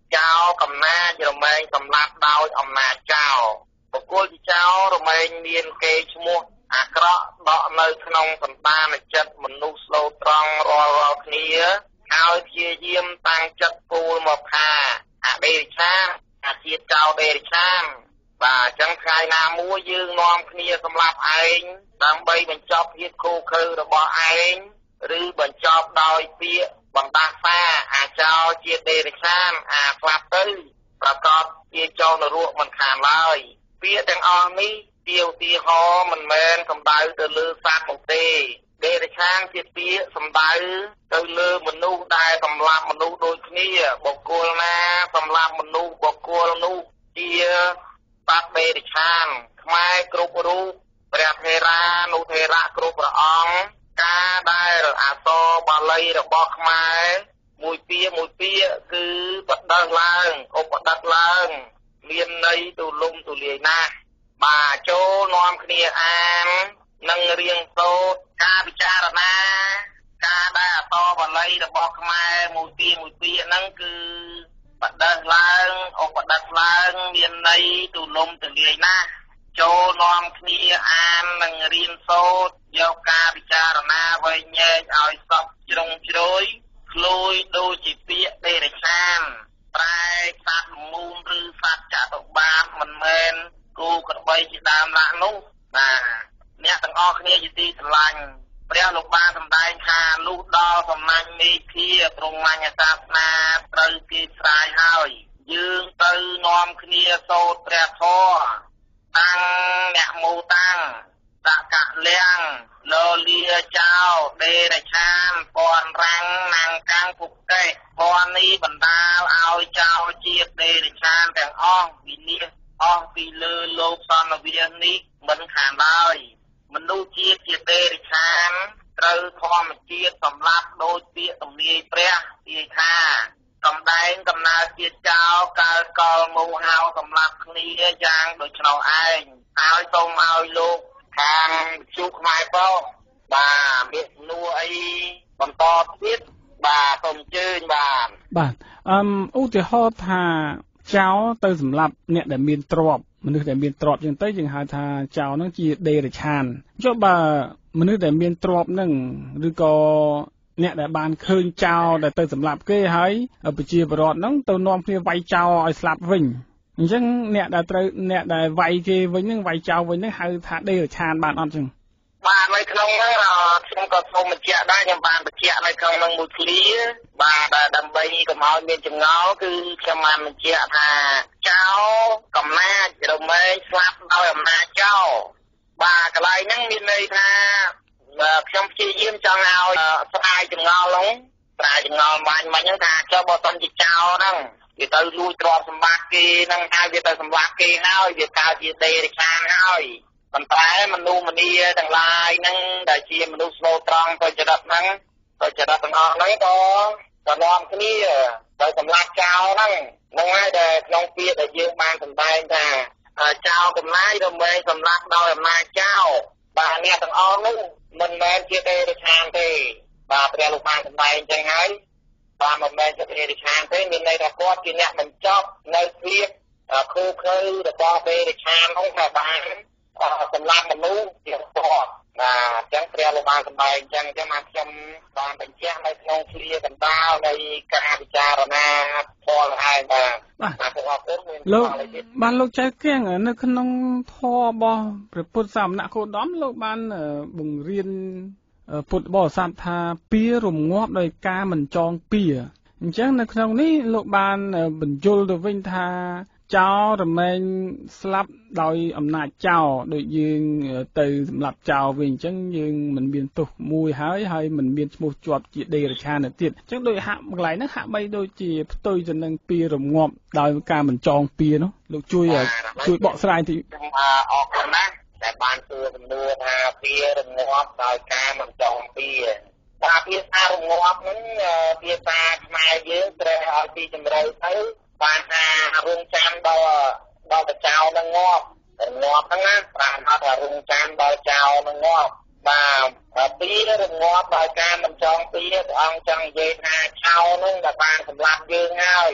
ចោលកំណាចរមែងសម្លាប់ដោយអំណាចចោលបុគ្គលជាចោលរមែងមានកេរ្តិ៍ឈ្មោះអាក្រក់ដក់នៅក្នុងសន្តានចិត្តមនុស្សស្លូតត្រង់រាល់គ្នាហើយព្យាយាមតាំងចិត្តគោលមកថាអដេរិឆានអាជាតិចោលដេរិឆានបាទអញ្ចឹងថ្ងៃណាមួយយើងនាំគ្នាសម្លាប់ឯងដើម្បីបញ្ចប់ភាពខូខើរបស់ឯងឬបញ្ចប់ដោយពាក្យបណ្ដាសាអាចោលជាដេរិឆានអាស្លាប់ទៅប្រកបជាចោលនរកមិនខានឡើយពាក្យទាំងអស់នេះជាឧទាហរណ៍មិនមែនសំដៅទៅលើសត្វនោះទេដេរិឆានជាពាក្យសំដៅទៅលើមនុស្សដែលសម្លាប់មនុស្សដូចគ្នាបុគ្គលណាសម្លាប់មនុស្សបុគ្គលនោះជាសត្វដេរិឆានខ្មែរគ្រប់រូបព្រះថេរានុថេរៈគ្រប់ព្រះអង្គការដែលអក្សរបាលីរបស់ខ្មែរមួយពាក្យគឺបដិឡើងឧបដិឡើងមានន័យទូលំទូលាយណាស់បាទចូលនាំគ្នាអាននិងរៀនសូត្រការពិចារណាការដែលអក្សរបាលីរបស់ខ្មែរមួយពាក្យហ្នឹងគឺបដិឡើងឧបដិឡើងមានន័យទូលំទូលាយណាស់ចូលនាំគ្នាអាននិងរៀនសូត្រយកការពិចារណាវែងញែកឲ្យសពជ្រុងជ្រោយឃ្លួយដូចជាពាក្យដេរិឆានប្រែសត្វមូលឬសត្វចតុបាទមិនមែនគោក្របីជាដើមឡាក់នោះបាទអ្នកទាំងអស់គ្នាជាទីស្រឡាញ់ព្រះលោកបានសម្ដែងថាលុះដល់សំណាញ់មេឃាព្រហ្មញ្ញសាសនាត្រូវគេស្រាយហើយយើងទៅនាំគ្នាសូត្រព្រះធម៌តាំងអ្នកមោតាំងតកលៀងលលាចោដេរិឆានពន់រាំងណាំងកាំងពុកកេពន់នេះបណ្ដាលឲ្យចោជាតិដេរិឆានទាំងអស់វិនិច្ឆ័យអស់ពីលើលោកសន្និវាសនេះមិនខានឡើយមនុស្សជាតិជាដេរិឆានត្រូវធម្មជាតិសម្លាប់ដោយពាក្យទំនាយព្រះទាយថាកំដែងកំណើតជាតិចោលកើតកលមោហៅសម្លាប់គ្នាយ៉ាងដូចនោះឯងហើយសូមឲ្យលោកខាងជួបខ្មែរបងបាទមានសំណួរអីបន្តទៀតបាទសូមអញ្ជើញបាទឧទាហរណ៍ថាចោលទៅសម្លាប់អ្នកដែលមានទ្រព្យមនុស្សដែលមានទ្រព្យចឹងទៅយើងហៅថាចោលហ្នឹងជាដេរិឆានចុះបើមនុស្សដែលមានទ្រព្យហ្នឹងឬក៏អ្នកដែលបានឃើញចោលដែលទៅសម្លាប់គេហើយប្រជាពលរដ្ឋហ្នឹងទៅនាំគ្នាវាយចោលឲ្យស្លាប់វិញអញ្ចឹងអ្នកដែលវាយគេវិញហ្នឹងវាយចោលវិញហ្នឹងហៅថាដេរិឆានបានអត់ចឹងបាទនៅក្នុងហ្នឹងខ្ញុំក៏សូមបញ្ជាក់ដែរខ្ញុំបានបញ្ជាក់នៅក្នុងហ្នឹងមួយឃ្លាបាទដើម្បីកុំឲ្យមានចម្ងល់គឺខ្ញុំបានបញ្ជាក់ថាចោលកំណាចរមែងស្លាប់ដោយអំណាចចោលបាទកន្លែងហ្នឹងមានន័យថាខ្ញុំព្យាយាមចង់ឲ្យស្រាយចម្ងល់ហ្នឹងស្រាយចម្ងល់បាញ់ហ្នឹងថាចុះបើសិនជាចោលហ្នឹងវាទៅលួចទ្រព្យសម្បត្តិគេហ្នឹងហើយវាទៅសម្លាប់គេហើយវាកើតជាដេរិឆានហើយប៉ុន្តែមនុស្សម្នាទាំងឡាយហ្នឹងដែលជាមនុស្សស្លូតត្រង់ទៅចរិតហ្នឹងទៅចរិតទាំងអស់ហ្នឹងក៏នាំគ្នាទៅសម្លាប់ចោលហ្នឹងហើយដែលក្នុងពាក្យដែលយើងបានសម្ដែងថាចោលកំណាចរមែងសម្លាប់ដោយអំណាចចោលបាទអ្នកទាំងអស់នោះមិនមែនជាដេរិឆានទេបាទព្រះលោកបានសម្ដែងអញ្ចឹងហើយបាទមិនមែនជាដេរិឆានទេមានន័យថាគាត់ជាអ្នកបញ្ចប់នៅភាពខូខើរបស់ដេរិឆាននោះថាបានសម្រាប់មនុស្សជាតបបាទអញ្ចឹងព្រះលោកបានសម្ដែងអញ្ចឹងមកខ្ញុំបានបញ្ជាក់នៅក្នុងឃ្លាកណ្ដាលនៃការពិចារណាផលឯងបាទសូមអរគុណលោកចៅគៀងនៅក្នុងធម៌របស់ព្រះពុទ្ធសាសនាគោតមលោកបានបង្រៀនពុទ្ធបរិស័ទថាពៀរំងាប់ដោយការមិនចងពៀអញ្ចឹងនៅក្នុងនេះលោកបានបញ្យល់ទៅវិញថាចោលរមែងស្លាប់ដោយអំណាចចោលដូចយើងទៅសម្លាប់ចោលវិញអញ្ចឹងយើងមិនមានទោសមួយហើយមិនមានឈ្មោះជាប់ជាដេរិឆានទៀតអញ្ចឹងដូចហាក់កន្លែងហ្នឹងហាក់បីដូចជាផ្ទុយទៅនឹងពៀរំងាប់ដោយការមិនចងពៀនោះលោកជួយបកស្រាយទីអរគុណណាស់ដែលបានសួរសំណួរថាពៀរំងាប់ដោយការមិនចងពៀបាទភាសារំងាប់ហ្នឹងភាសាខ្មែរយើងត្រូវឲ្យទីជម្រៅទៅបានថារងចាំដល់តែចោលនឹងងាប់ហ្នឹងណាប្រាំថារងចាំដល់ចោលនឹងងាប់បាទពីរងាប់ដោយការមិនចងពីព្រះអង្គចង់និយាយថាចោលនឹងដែលបានសម្លាប់យើងហើយ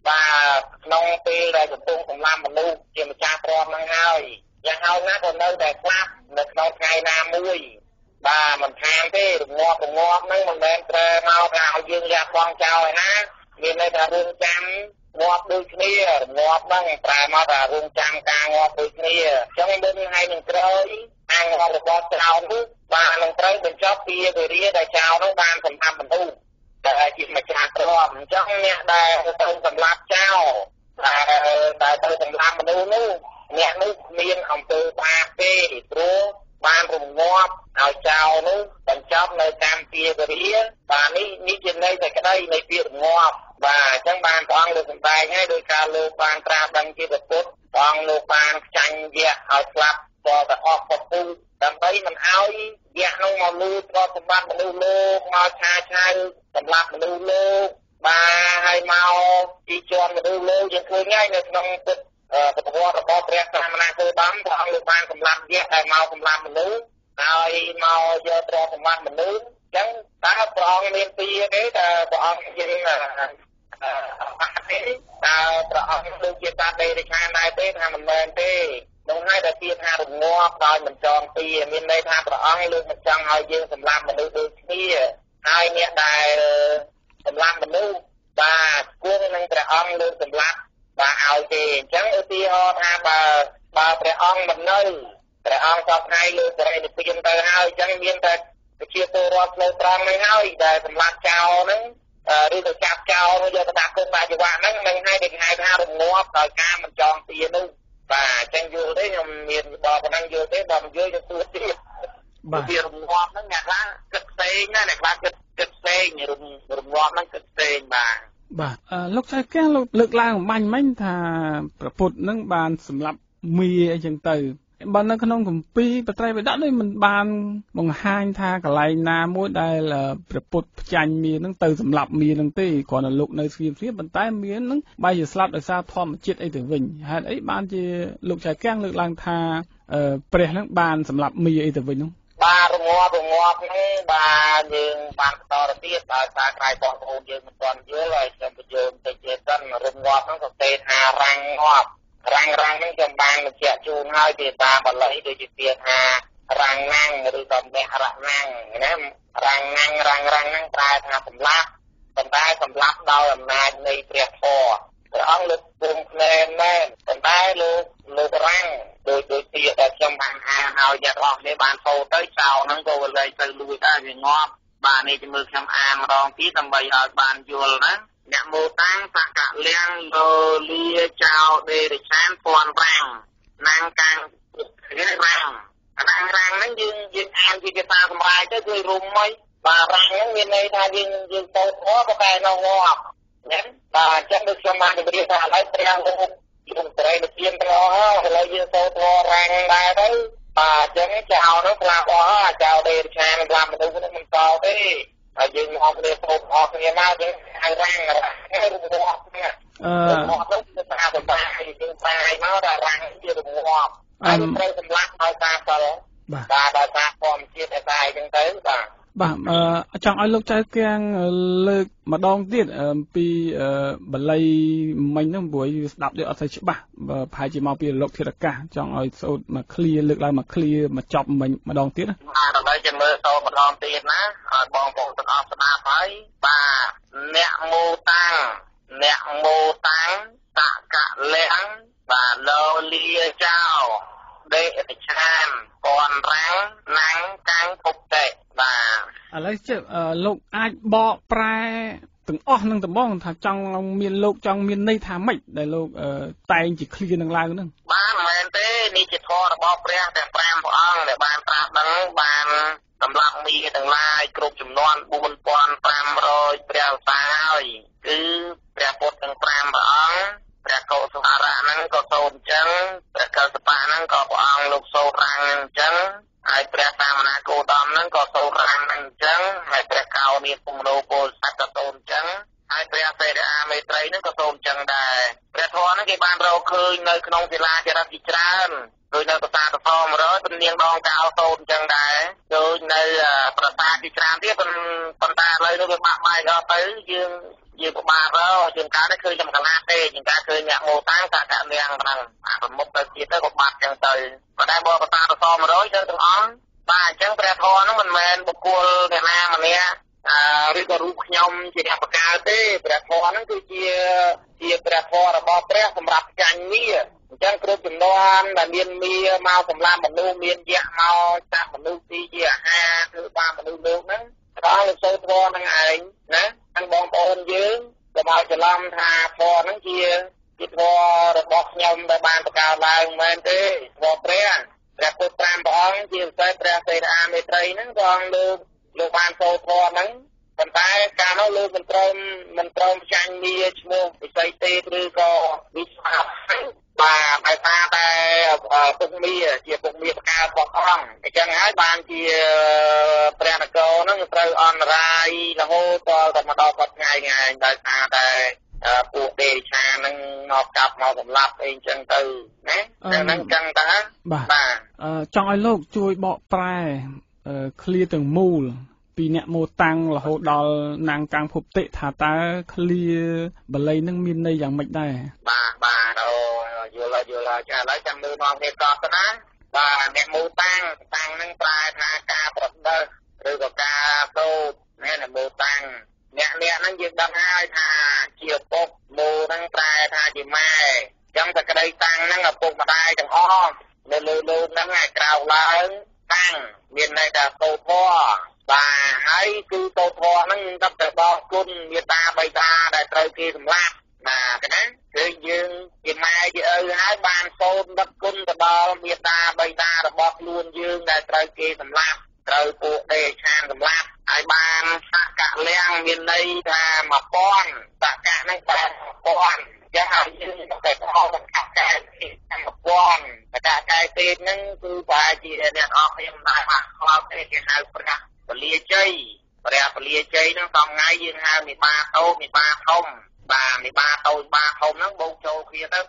បាទក្នុងពេលដែលកំពុងសម្លាប់មនុស្សជាម្ចាស់ទ្រព្យហ្នឹងហើយយ៉ាងហោចណាស់ក៏នៅតែស្លាប់នៅក្នុងថ្ងៃណាមួយបាទមិនខានទេរងាប់ហ្នឹងមិនមែនប្រើមកថាឲ្យយើងលះបង់ចោលឯណាមានន័យថារឿងចាំងាប់ដូចគ្នាងាប់ហ្នឹងប្រើមកថារឿងចាំការងាប់ដូចគ្នាអញ្ចឹងមុនហើយនឹងក្រោយអាងាប់របស់ចោលនោះបាទនឹងត្រូវបញ្ចប់ពីវេលាដែលចោលនោះបានសម្រាប់មនុស្សតែជាម្ចាស់ទ្រព្យអញ្ចឹងអ្នកដែលទៅសម្លាប់ចោលដែលទៅសម្លាប់មនុស្សនោះអ្នកនោះមានអំពើបាបទេព្រោះបានរងាប់ឲ្យចោលនោះបញ្ចប់នៅតាមពីវេលាបាទនេះជាន័យតែក្តីនៃពីរងាប់បាទអញ្ចឹងបានព្រះអង្គលើកសម្ដែងឲ្យដោយការលើកបានត្រាស់ដឹងជាពុទ្ធព្រះអង្គលើកបានខ្ចាញ់យៈឲ្យស្លាប់ក៏ទៅអស់ពុទ្ធដើម្បីមិនឲ្យយៈនោះមកលូទ្រព្យសម្បត្តិមនុស្សលោកមកឆាឆៅសម្រាប់មនុស្សលោកបាទហើយមកទីជាន់មនុស្សលោកយើងឃើញហើយនៅក្នុងពុទ្ធប្រវត្តិរបស់ព្រះសាមណគោតមព្រះអង្គលើកបានសម្រាប់យៈដែលមកសម្រាប់មនុស្សហើយមកយកទ្រព្យសម្បត្តិមនុស្សអញ្ចឹងតើព្រះអង្គមានពីទេតើព្រះអង្គយើងអត់ទេតើព្រះអង្គដូចជាតាដេរិឆានដែរទេថាមិនមែនទេនោះហើយដែលជាថារងាប់ដោយមិនចងពីមានន័យថាព្រះអង្គលើកមិនចង់ឲ្យយើងសម្លាប់មនុស្សដូចគ្នាហើយអ្នកដែលសម្លាប់មនុស្សបាទគួរនឹងព្រះអង្គលើកសម្លាប់បាទឲ្យទេអញ្ចឹងឧទាហរណ៍ថាបើព្រះអង្គមិននៅព្រះអង្គសពថ្ងៃលើសេរីនិព្វានទៅហើយអញ្ចឹងមានតែប្រជាពលរដ្ឋផ្លូវត្រង់ហ្នឹងហើយដែលសម្លាប់ចោលហ្នឹងឬក៏ចាប់ចោលយកទៅដាក់គុកបាជីវៈហ្នឹងនឹងឲ្យគេហៅថារងាប់ដោយការមិនចងពីនោះបាទអញ្ចឹងយល់ទេខ្ញុំមានបើប៉ុណ្ណឹងយល់ទេបើមិនយល់យើងសួរទៀតបាទវារងាប់ហ្នឹងអ្នកខ្លះគិតផ្សេងណាអ្នកខ្លះគិតផ្សេងរងាប់ហ្នឹងគិតផ្សេងបាទលោកចៅកែលោកលើកឡើងបាញ់មិញថាព្រះពុទ្ធនឹងបានសម្លាប់មីអីចឹងទៅបើនៅក្នុងគម្ពីរបត្រៃបិដកនេះមិនបានបង្ហាញថាកន្លែងណាមួយដែលព្រះពុទ្ធផ្ចាញ់មីនឹងទៅសម្លាប់មីនឹងទេគ្រាន់តែលោកនៅស្ងៀមប៉ុន្តែមីនឹងបែរជាស្លាប់ដោយសារធម្មជាតិអីទៅវិញហេតុអីបានជាលោកចៅកែលើកឡើងថាព្រះនឹងបានសម្លាប់មីអីទៅវិញនោះបាទរងាប់ហ្នឹងបាទយើងបានបន្តទៅទៀតដោយសារក្រៃបងប្អូនយើងមិនទាន់យល់ហើយខ្ញុំបញ្យល់តិចទៀតសិនរងាប់ហ្នឹងសរសេរថារាំងងាប់រាំងហ្នឹងខ្ញុំបានបញ្ជាក់ជូនហើយភាសាបាលីដូចជាពាក្យថារាំងណាំងឬក៏មះរណាំងណារាំងណាំងហ្នឹងប្រែថាសម្លាប់ប៉ុន្តែសម្លាប់ដោយអំណាចនៃព្រះធម៌ព្រះអង្គលើកគុំភ្នែនមែនប៉ុន្តែលោករាំងដោយពាក្យដែលខ្ញុំបានអានឲ្យអ្នកអស់គ្នាបានចូលទៅចោលហ្នឹងក៏វាលែងទៅលួចដែរវាងាប់បាទនេះជំរឿខ្ញុំអានម្ដងទៀតដើម្បីឲ្យបានយល់ណាអ្នកមោតាំងសកលៀងលោលាចោដេរិឆានពន់រាំងណាំងកាំងរាំងហ្នឹងយើងអានជាភាសាសម្រាប់ទៅគឺរុំអីបាទរាំងហ្នឹងមានន័យថាយើងទៅធေါ်ក៏តែនៅងាប់ណាបាទអញ្ចឹងដូចខ្ញុំបានជម្រាបថាឥឡូវព្រះលោកយើងត្រូវទៅទៀនត្រង់ហើយឥឡូវយើងទៅធေါ်រាំងដែរទៅបាទអញ្ចឹងចោលនោះស្លាប់អស់ហើយចោលដេរិឆានសម្រាប់មនុស្សនេះមិនតទេហើយយើងមកគ្នាទៅអស់គ្នាមកយើងហៅរាំងហើយរងាប់នេះមកទៅស្អាតសម្រាប់យើងស្អាតមកដល់រាំងជារងាប់ហើយត្រូវសម្លាប់ឲ្យការសិលបាទដល់ការធម្មជាតិតែស្អីចឹងទៅបាទចង់ឲ្យលោកចៅកៀងលើកម្ដងទៀតពីបល័យមិញហ្នឹងព្រោះស្ដាប់ដូចអត់សូវច្បាស់ប្រហែលជាមកពីលោកធារកាសចង់ឲ្យសូត្រមកឃ្លាលើកឡើងមកឃ្លាមកចប់មិញម្ដងទៀតបាទដើម្បីចាំមើលសូត្រម្ដងទៀតណាឲ្យបងប្អូនទាំងអស់ស្ដាប់ហើយបាទអ្នកមោតាំងតកលៀងបាទលោលាចោដេរិឆានពន់រាំងណាំងកាំងភពតេបាទឥឡូវជិះលោកអាចបកប្រែទាំងអស់នឹងតំបងថាចង់មានលោកចង់មានន័យថាម៉េចដែលលោកតែងជាឃ្លានឹងឡើងហ្នឹងបាទមិនមែនទេនេះជាធម៌របស់ព្រះទាំង5ព្រះអង្គដែលបានត្រាស់ដឹងបានសម្រាប់មីទាំងឡាយគ្រប់ចំនួន4500ព្រះអវតារហើយគឺព្រះពុទ្ធទាំង5ព្រះអង្គព្រះកោសលរៈហ្នឹងក៏សូត្រអញ្ចឹងព្រះកលសបៈហ្នឹងក៏ព្រះអង្គលោកសូត្ររាំងអញ្ចឹងហើយព្រះសាមណគោតមហ្នឹងក៏សូត្ររាំងអញ្ចឹងហើយព្រះកោនាគមនោពោធិសត្វក៏សូត្រអញ្ចឹងហើយព្រះសេរអាមេត្រីហ្នឹងក៏សូត្រអញ្ចឹងដែរព្រះធម៌ហ្នឹងគេបានរកឃើញនៅក្នុងសិលាចារឹកជាច្រើនដោយនៅប្រាសាទស100เป็นនាងដងកៅសូត្រអញ្ចឹងដែរដោយនៅប្រាសាទជាច្រើនទៀតប៉ុន្តែឥឡូវនេះវាបាក់បែកអស់ទៅយើងជាពិបាកជាងការនេះឃើញចំកលាទេជាងការឃើញអ្នកម៉ូតាំងកាកលៀងហ្នឹងប្រមុខទៅទៀតទៅក៏បាត់ចឹងទៅក៏តែបបតាទៅ100ទៅទាំងអស់បាទអញ្ចឹងព្រះធម៌ហ្នឹងមិនមែនបុគ្គលអ្នកណាម្នាក់ឬក៏រូបខ្ញុំជាអ្នកបកកើតទេព្រះធម៌ហ្នឹងគឺជាព្រះធម៌របស់ព្រះសម្រាប់ចាញ់មាអញ្ចឹងគ្រប់ចំនួនដែលមានមាមកសម្លាប់មនុស្សមានយៈមកចាប់មនុស្សទីជាអាហារគឺបានមនុស្សលោកហ្នឹងដល់លោកសូត្រធម៌ហ្នឹងឯងណាហើយបងប្អូនយើងក៏មកច្រឡំថាធម៌ហ្នឹងជាធម៌របស់ខ្ញុំដែលបានបកកើតឡើងមែនទេធម៌ព្រះពុទ្ធ5ព្រះអង្គជាពិសេសព្រះសេនាមេត្រីហ្នឹងក៏លោកបានសូត្រធម៌ហ្នឹងប៉ុន្តែកាលនោះលោកមិនព្រមចាញ់មាឈ្មោះវិស័យទេឬក៏វិសាបាទហើយតែពុកមាជាពុកមាបកកើតរបស់អង្គអញ្ចឹងហើយបានជាព្រះនគរហ្នឹងត្រូវអន្តរាយរហូតដល់តែមកដល់ថ្ងៃឯងដោយសារតែពួកទេឆាហ្នឹងមកចាប់មកសម្លាប់អីអញ្ចឹងទៅណាហ្នឹងអញ្ចឹងតាបាទចង់ឲ្យលោកជួយបកប្រែឃ្លាទាំងមូលពីអ្នកម៉ូតាំងរហូតដល់ណាងកាំងភពតិថាតើឃ្លាបាលីនឹងមានន័យយ៉ាងម៉េចដែរបាទយល់ចាឥឡូវចាំមើលមកគ្នាកប់ទៅណាបាទអ្នកម៉ូតាំងហ្នឹងប្រែថាការប្រដិសឬក៏ការសូត្រអ្នកម៉ូតាំងអ្នកហ្នឹងយើងដឹងហើយថាជាឪពុកម៉ូហ្នឹងប្រែថាជាម៉ែអញ្ចឹងតែក្តីតាំងហ្នឹងឪពុកម្ដាយទាំងអស់នៅលើលោកហ្នឹងឲ្យក្រោកឡើងតាំងមានន័យថាសូត្រធម៌បាទហើយគឺសូត្រធម៌ហ្នឹងទឹកទៅដល់គុណមេត្តាបិតាដែលត្រូវគេសម្លាប់បាទណាគឺយើងជាម៉ែជាឪហើយបានសូត្រដឹកគុណទៅដល់មេត្តាបិតារបស់ខ្លួនយើងដែលត្រូវគេសម្លាប់ត្រូវពួកទេឆានសម្លាប់ហើយបានសកលៀងមានន័យថា1000សកៈហ្នឹងតែ1000ចឹងហើយយើងតែខំសកៈទី1000សកៈកែទេហ្នឹងគឺប្រហែលជាអ្នកអស់ខ្ញុំដែរបាទខ្លោចទេគេហៅព្រះពលាជ័យហ្នឹងសំថ្ងៃយើងហៅមេបាតូចមេបាធំបាទមេបាតូចបាធំហ្នឹងបូកចូលគ្នាទៅ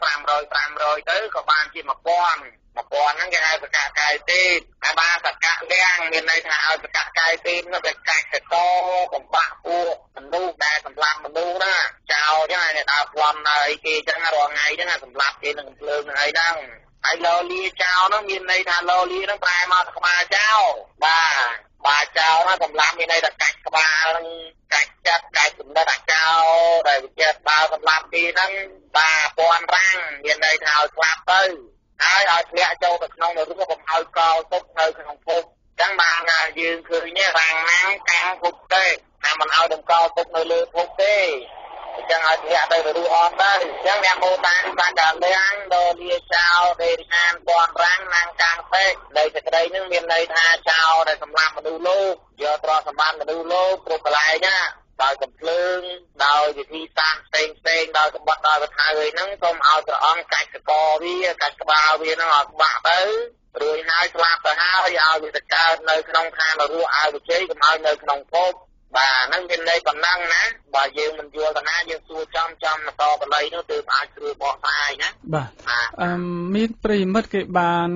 500ទៅក៏បានជា1000ហ្នឹងគេហៅសកៈកាយទេហើយបានសកៈលៀងមានន័យថាឲ្យសកៈកាយទេនោះវាកាច់កកបំបាក់ពួកមនុស្សដែលសម្លាប់មនុស្សណាចោលចឹងហើយអ្នកដើរប្លន់នៅអីគេចឹងរាល់ថ្ងៃហ្នឹងសម្លាប់គេនឹងភ្លើងនឹងអីហ្នឹងហើយលោលាចោលហ្នឹងមានន័យថាលោលាហ្នឹងប្រែមកក្បាលចោលបាទចោលហ្នឹងសម្លាប់មានន័យថាកាច់ក្បាលហ្នឹងកាច់ចិត្តកាច់គំនិតអាចោលដែលវិចិត្រដើរសម្លាប់គេហ្នឹងបាទពាន់រាំងមានន័យថាឲ្យស្លាប់ទៅហើយឲ្យធ្លាក់ចូលទៅក្នុងនរកកុំឲ្យកោទុកនៅក្នុងភពចឹងបានថាយើងឃើញរាំងណាំងកាំងភពទេថាមិនឲ្យតម្កល់ទុកនៅលើភពទេអញ្ចឹងឲ្យធ្លាក់ទៅនរកអស់ទៅអញ្ចឹងអ្នកម៉ូតាំងបានដល់លៀងដល់លាចោលទេហានពាន់រាំងណាំងកាំងពេកនៃសេចក្តីនឹងមានន័យថាចោលដែលសម្លាប់មនុស្សលោកយកទ្រព្យសម្បត្តិមនុស្សលោកគ្រប់កន្លែងណាដោយកំភ្លើងដោយវិធីសាស្ត្រផ្សេងដោយសម្បត្តិដោយវត្ថុអីហ្នឹងសូមឲ្យព្រះអង្គកាច់កកវាកាច់ក្បាលវាហ្នឹងឲ្យបាក់ទៅរួចហើយស្លាប់ទៅហើយឲ្យវាទៅកើតនៅក្នុងឋាននរកឲ្យវិជ័យកុំឲ្យនៅក្នុងភពបាទហ្នឹងមានន័យប៉ុណ្ណឹងណាបើយើងមិនយល់ទៅណាយើងសួរចំបន្តបល័យនោះទើបអាចស្រួលបកស្រាយណាបាទមានប្រិមិត្តគេបាន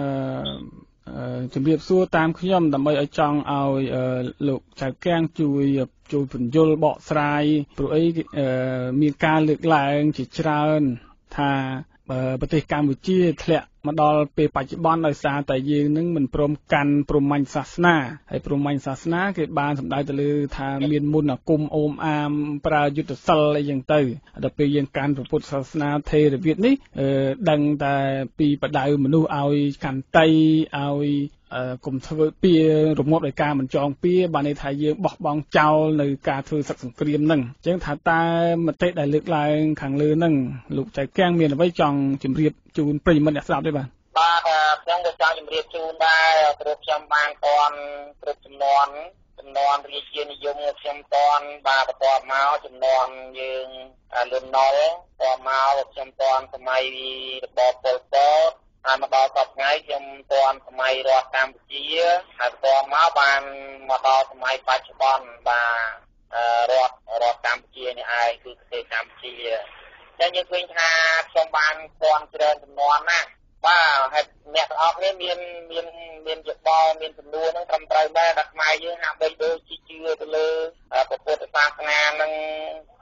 ជំរាបសួរតាមខ្ញុំដើម្បីឲ្យចង់ឲ្យលោកចៅកាំងជួយពន្យល់បកស្រាយព្រោះអីមានការលើកឡើងជាច្រើនថាប្រទេសកម្ពុជាធ្លាក់មកដល់ពេលបច្ចុប្បន្នដោយសារតែយើងនឹងមិនព្រមកាន់ព្រហ្មញ្ញសាសនាហើយព្រហ្មញ្ញសាសនាគេបានសម្ដៅទៅលើថាមានមន្តអាគមអូមអាមប្រើយុទ្ធសិលអីចឹងទៅដល់ពេលយើងកាន់ពុទ្ធសាសនាថេរវាទនេះដឹងតែពីបដៅមនុស្សឲ្យកាន់តីឲ្យគុំធ្វើពៀរងាប់ដោយការមិនចងពៀបានន័យថាយើងបោះបង់ចោលនៅការធ្វើសឹកសង្គ្រាមហ្នឹងអញ្ចឹងថាតើមតិដែលលើកឡើងខាងលើហ្នឹងលោកចៅកាំងមានអ្វីចង់ជម្រាបជូនប្រិយមិត្តអ្នកស្ដាប់ទេបាទខ្ញុំក៏ចង់ជម្រាបជូនដែរព្រោះខ្ញុំបានតន់គ្រប់ចំនួនរាជានិយមខ្ញុំតន់បាទបន្ទាប់មកចំនួនយើងលន់ណុលតមកខ្ញុំតន់សម័យរបបប៉ុលពតហើយមកដល់សប្តាហ៍ខ្ញុំតន់សម័យរដ្ឋកម្ពុជាហើយតមកបានមកដល់សម័យបច្ចុប្បន្នបាទរដ្ឋកម្ពុជានេះឯងគឺប្រទេសកម្ពុជាតែយើងឃើញថាខ្ញុំបានតន់ច្រើនចំនួនណាបាទហើយអ្នកទាំងអស់គ្នាមានយោបល់មានចំនួនហ្នឹងត្រឹមត្រូវដែរតែខ្មែរយើងហាក់បីដូចជាជឿទៅលើពុទ្ធសាសនាហ្នឹង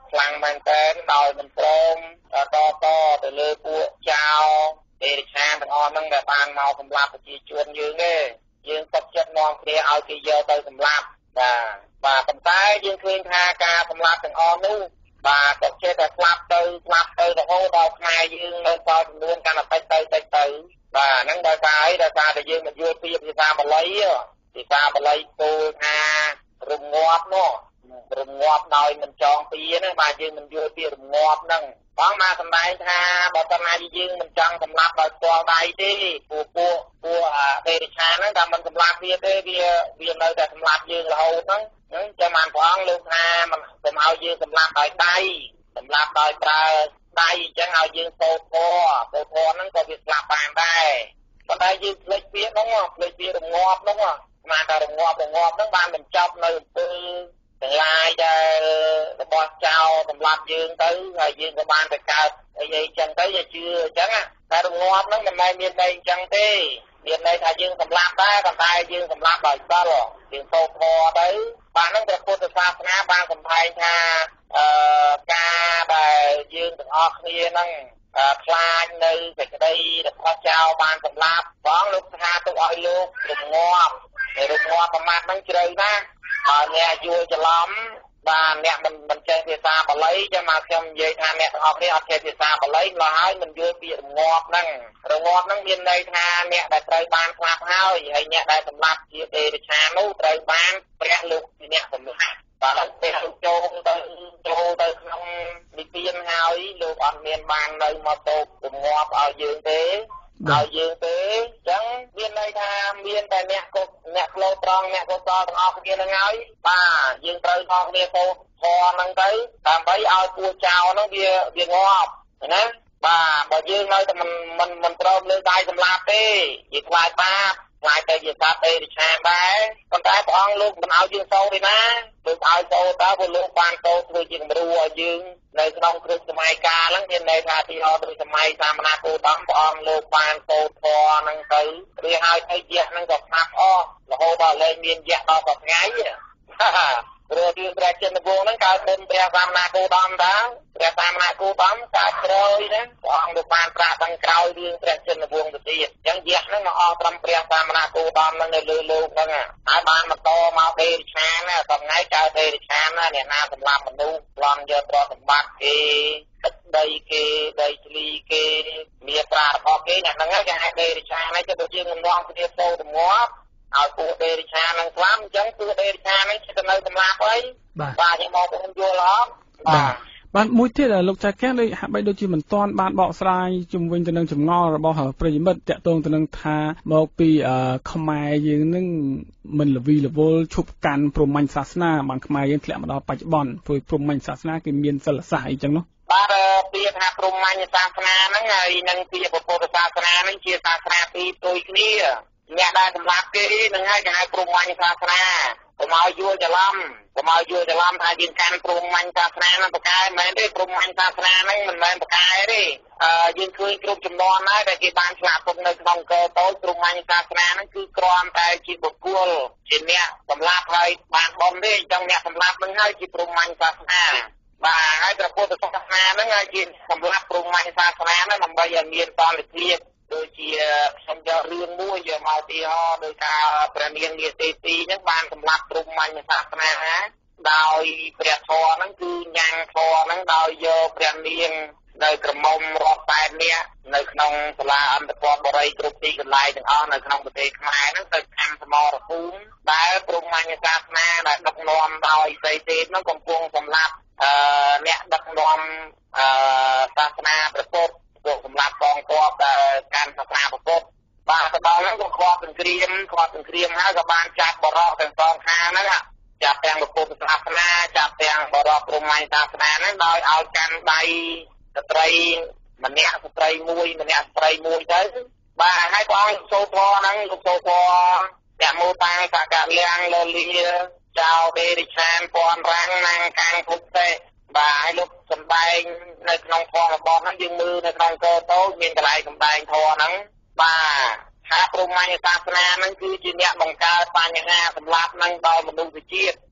ខ្លាំងមែនទែនដោយមិនព្រមតទៅលើពួកចៅដេរឆានទាំងអស់ហ្នឹងដែលបានមកសម្លាប់ប្រជាជនយើងទេយើងទុកចិត្តនាំគ្នាឲ្យគេយកទៅសម្លាប់បាទប៉ុន្តែយើងឃើញថាការសម្លាប់ទាំងអស់នោះបាទទុកចិត្តតែស្លាប់ទៅរហូតដល់ខ្មែរយើងនៅសល់ចំនួនកាន់តែតិចទៅបាទហ្នឹងដោយសារអីដោយសារតែយើងមិនយល់ពីភាសាបាលីពោលថារងាប់នោះរងាប់ដោយមិនចងពីហ្នឹងបាទយើងមិនយល់ពីរងាប់ហ្នឹងបងមកសម្ដែងថាបើតើណាយើងមិនចង់សម្លាប់ដោយផ្ទាល់ដៃទេពួកដេរឆានហ្នឹងតែមិនសម្លាប់វាទេវានៅតែសម្លាប់យើងរហូតហ្នឹងចាំបានព្រះអង្គលោកថាមិនឲ្យយើងសម្លាប់ដោយដៃសម្លាប់ដោយប្រើដៃអញ្ចឹងឲ្យយើងពោធហ្នឹងក៏វាស្លាប់បានដែរប៉ុន្តែយើងភ្លេចវាហ្នឹងភ្លេចវារងាប់ហ្នឹងមកតែរងាប់ហ្នឹងបានបញ្ចប់នៅអំពើទាំងឡាយដែលរបស់ចៅសម្លាប់យើងទៅហើយយើងក៏បានទៅកើតអីចឹងទៅយើងជឿអញ្ចឹងតែរងាប់ហ្នឹងមិនមែនមានន័យអញ្ចឹងទេមានន័យថាយើងសម្លាប់ដែរប៉ុន្តែយើងសម្លាប់ដោយសិលយើងពោធទៅបាទហ្នឹងព្រះពុទ្ធសាសនាបានសម្ដែងថាការដែលយើងទាំងអស់គ្នាហ្នឹងខ្លាចនៅសេចក្តីរបស់ចៅបានសម្លាប់បងលោកថាទុកឲ្យលោករងាប់ប្រមាថហ្នឹងជ្រៅណាស់អ្នកយល់ច្រឡំបាទអ្នកមិនចេះភាសាបាលីចឹងមកខ្ញុំនិយាយថាអ្នកទាំងអស់គ្នាអត់ចេះភាសាបាលីម្ល៉េះហើយមិនយល់ពីរងាប់ហ្នឹងមានន័យថាអ្នកដែលត្រូវបានស្លាប់ហើយអ្នកដែលសម្លាប់ជាទេរឆាននោះត្រូវបានព្រះលោកជាអ្នកសម្លាប់បាទពេលចូលទៅក្នុងនិព្វានហើយលោកអត់មានបាននៅមកតោរងាប់ឲ្យយើងទេចឹងមានន័យថាមានតែអ្នកក្លោត្រង់អ្នកកុសលទាំងអស់គ្នាហ្នឹងហើយបាទយើងត្រូវនាំគ្នាទៅធម៌ហ្នឹងទៅដើម្បីឲ្យពួកចៅហ្នឹងវាងាប់ណាបាទបើយើងនៅតែមិនព្រមលើដៃសម្លាប់ទេវាខ្លាចបាបខ្លាចតែជាសត្វទេរិឆានដែរប៉ុន្តែព្រះអង្គលោកមិនឲ្យយើងសូទេណាលោកឲ្យសូតើព្រោះលោកបានសូធ្វើជាគំរូឲ្យយើងនៅក្នុងគ្រឹះសម័យកាលហ្នឹងមានន័យថាទីហោដូចសម័យសាមណគោតមព្រះអង្គលោកបានសូត្រធម៌ហ្នឹងទៅវាឲ្យទៅយៈហ្នឹងក៏ស្លាប់អស់រហូតដល់លែងមានយៈដល់សប្តាហ៍ព្រោះរឿងព្រះចិនវង្សហ្នឹងកើតមុនព្រះសាមណគោតមតាព្រះសាមណគោតមកើតក្រោយណាព្រះអង្គលោកបានត្រាស់ទាំងក្រោយរឿងព្រះចិនវង្សទៅទៀតអញ្ចឹងយៈហ្នឹងមកអស់ត្រឹមព្រះសាមណគោតមហ្នឹងនៅលើលោកហ្នឹងហើយបានបន្តមកទេរិឆានណាសំថ្ងៃកើតទេរិឆានណាអ្នកណាសម្លាប់មនុស្សប្លន់យកទ្រព្យសម្បត្តិគេទឹកដីគេដីធ្លីគេមានប្រារបស់គេអ្នកហ្នឹងគេហៅទេរិឆានហើយទៅជាងនាំគ្នាចូលទៅងាប់ឲ្យពួកទេរិឆាននឹងស្លាប់អញ្ចឹងពួកទេរិឆាននឹងទៅនៅសម្លាប់អីបាទខ្ញុំមកខ្ញុំយល់អត់បាទមួយទៀតលោកចាកាំងដូចហាក់បីដូចជាមិនទាន់បានបកស្រាយជំវិញទៅនឹងចម្ងល់របស់ប្រិយមិត្តតាក់ទងទៅនឹងថាមកពីខ្មែរយើងនឹងមិនល្វីល្វល់ឈប់កាន់ព្រហ្មញ្ញសាសនាបានខ្មែរយើងធ្លាក់មកដល់បច្ចុប្បន្នព្រោះព្រហ្មញ្ញសាសនាគេមានសិលសាស្ត្រអីចឹងនោះបាទពាក្យថាព្រហ្មញ្ញសាសនាហ្នឹងហើយនឹងពាក្យពុទ្ធសាសនាហ្នឹងជាសាសនាពីរផ្ទុយគ្នាអ្នកដែលសម្លាប់គេនឹងហើយគេហៅព្រហ្មញ្ញសាសនាកុំឲ្យយល់ច្រឡំថាយើងកាន់ព្រហ្មញ្ញសាសនាហ្នឹងប្រកែមិនមែនទេព្រហ្មញ្ញសាសនាហ្នឹងមិនមែនប្រកែទេយើងឃើញគ្រប់ចំនួនហើយដែលគេបានឆ្លាក់ទុកនៅក្នុងកោតូចព្រហ្មញ្ញសាសនាហ្នឹងគឺគ្រាន់តែជាបុគ្គលជាអ្នកសម្លាប់ហើយបានបំទេអញ្ចឹងអ្នកសម្លាប់ហ្នឹងហើយជាព្រហ្មញ្ញសាសនាបាទហើយព្រះពុទ្ធសាសនាហ្នឹងហើយជាសម្លាប់ព្រហ្មញ្ញសាសនាហ្នឹងដើម្បីឲ្យមានសន្តិភាពដូចជាខ្ញុំយករឿងមួយយកមកទីហោដោយការព្រះនាងនាទេទីហ្នឹងបានសម្លាប់ព្រហ្មញ្ញសាសនាដោយព្រះធម៌ហ្នឹងគឺញ៉ាំងធម៌ហ្នឹងដោយយកព្រះនាងនៅក្រមុំរាប់តែនាក់នៅក្នុងសាលាអន្តរជាតិបរិយគ្រប់ទីកន្លែងទាំងអស់នៅក្នុងប្រទេសខ្មែរហ្នឹងទៅកម្មសមរភូមិដែលព្រហ្មញ្ញសាសនាដែលដឹកនាំដោយសីទេពហ្នឹងកំពុងសម្លាប់អ្នកដឹកនាំសាសនាព្រះពុទ្ធសម្រាប់កងទ័ពកាន់សាសនាពុទ្ធបាទទៅដល់ហ្នឹងក៏ខ្វាត់សង្គ្រាមហើយក៏បានចាប់បរិសុទ្ធទាំងសងខាងហ្នឹងចាប់ទាំងពុទ្ធសាសនាចាប់ទាំងបរិសុទ្ធព្រហ្មញ្ញសាសនាហ្នឹងដោយឲ្យកាន់ដៃស្ត្រីម្នាក់ស្ត្រីមួយទៅបាទហើយព្រះអង្គសូត្រហ្នឹងលោកសូត្រតែមោតាំងសកលៀងលលាចៅដេរិឆានពនរាំងណាំងកាំងពុទ្ធេបាទឲ្យលោកសម្ដែងនៅក្នុងធម៌របស់ហ្នឹងយើងមើលនៅក្នុងកោតូចមានកន្លែងសម្ដែងធម៌ហ្នឹងបាទថាព្រហ្មញ្ញសាសនាហ្នឹងគឺជាអ្នកបង្កើតបញ្ហាសម្លាប់ហ្នឹងដល់មនុស្សជាតិ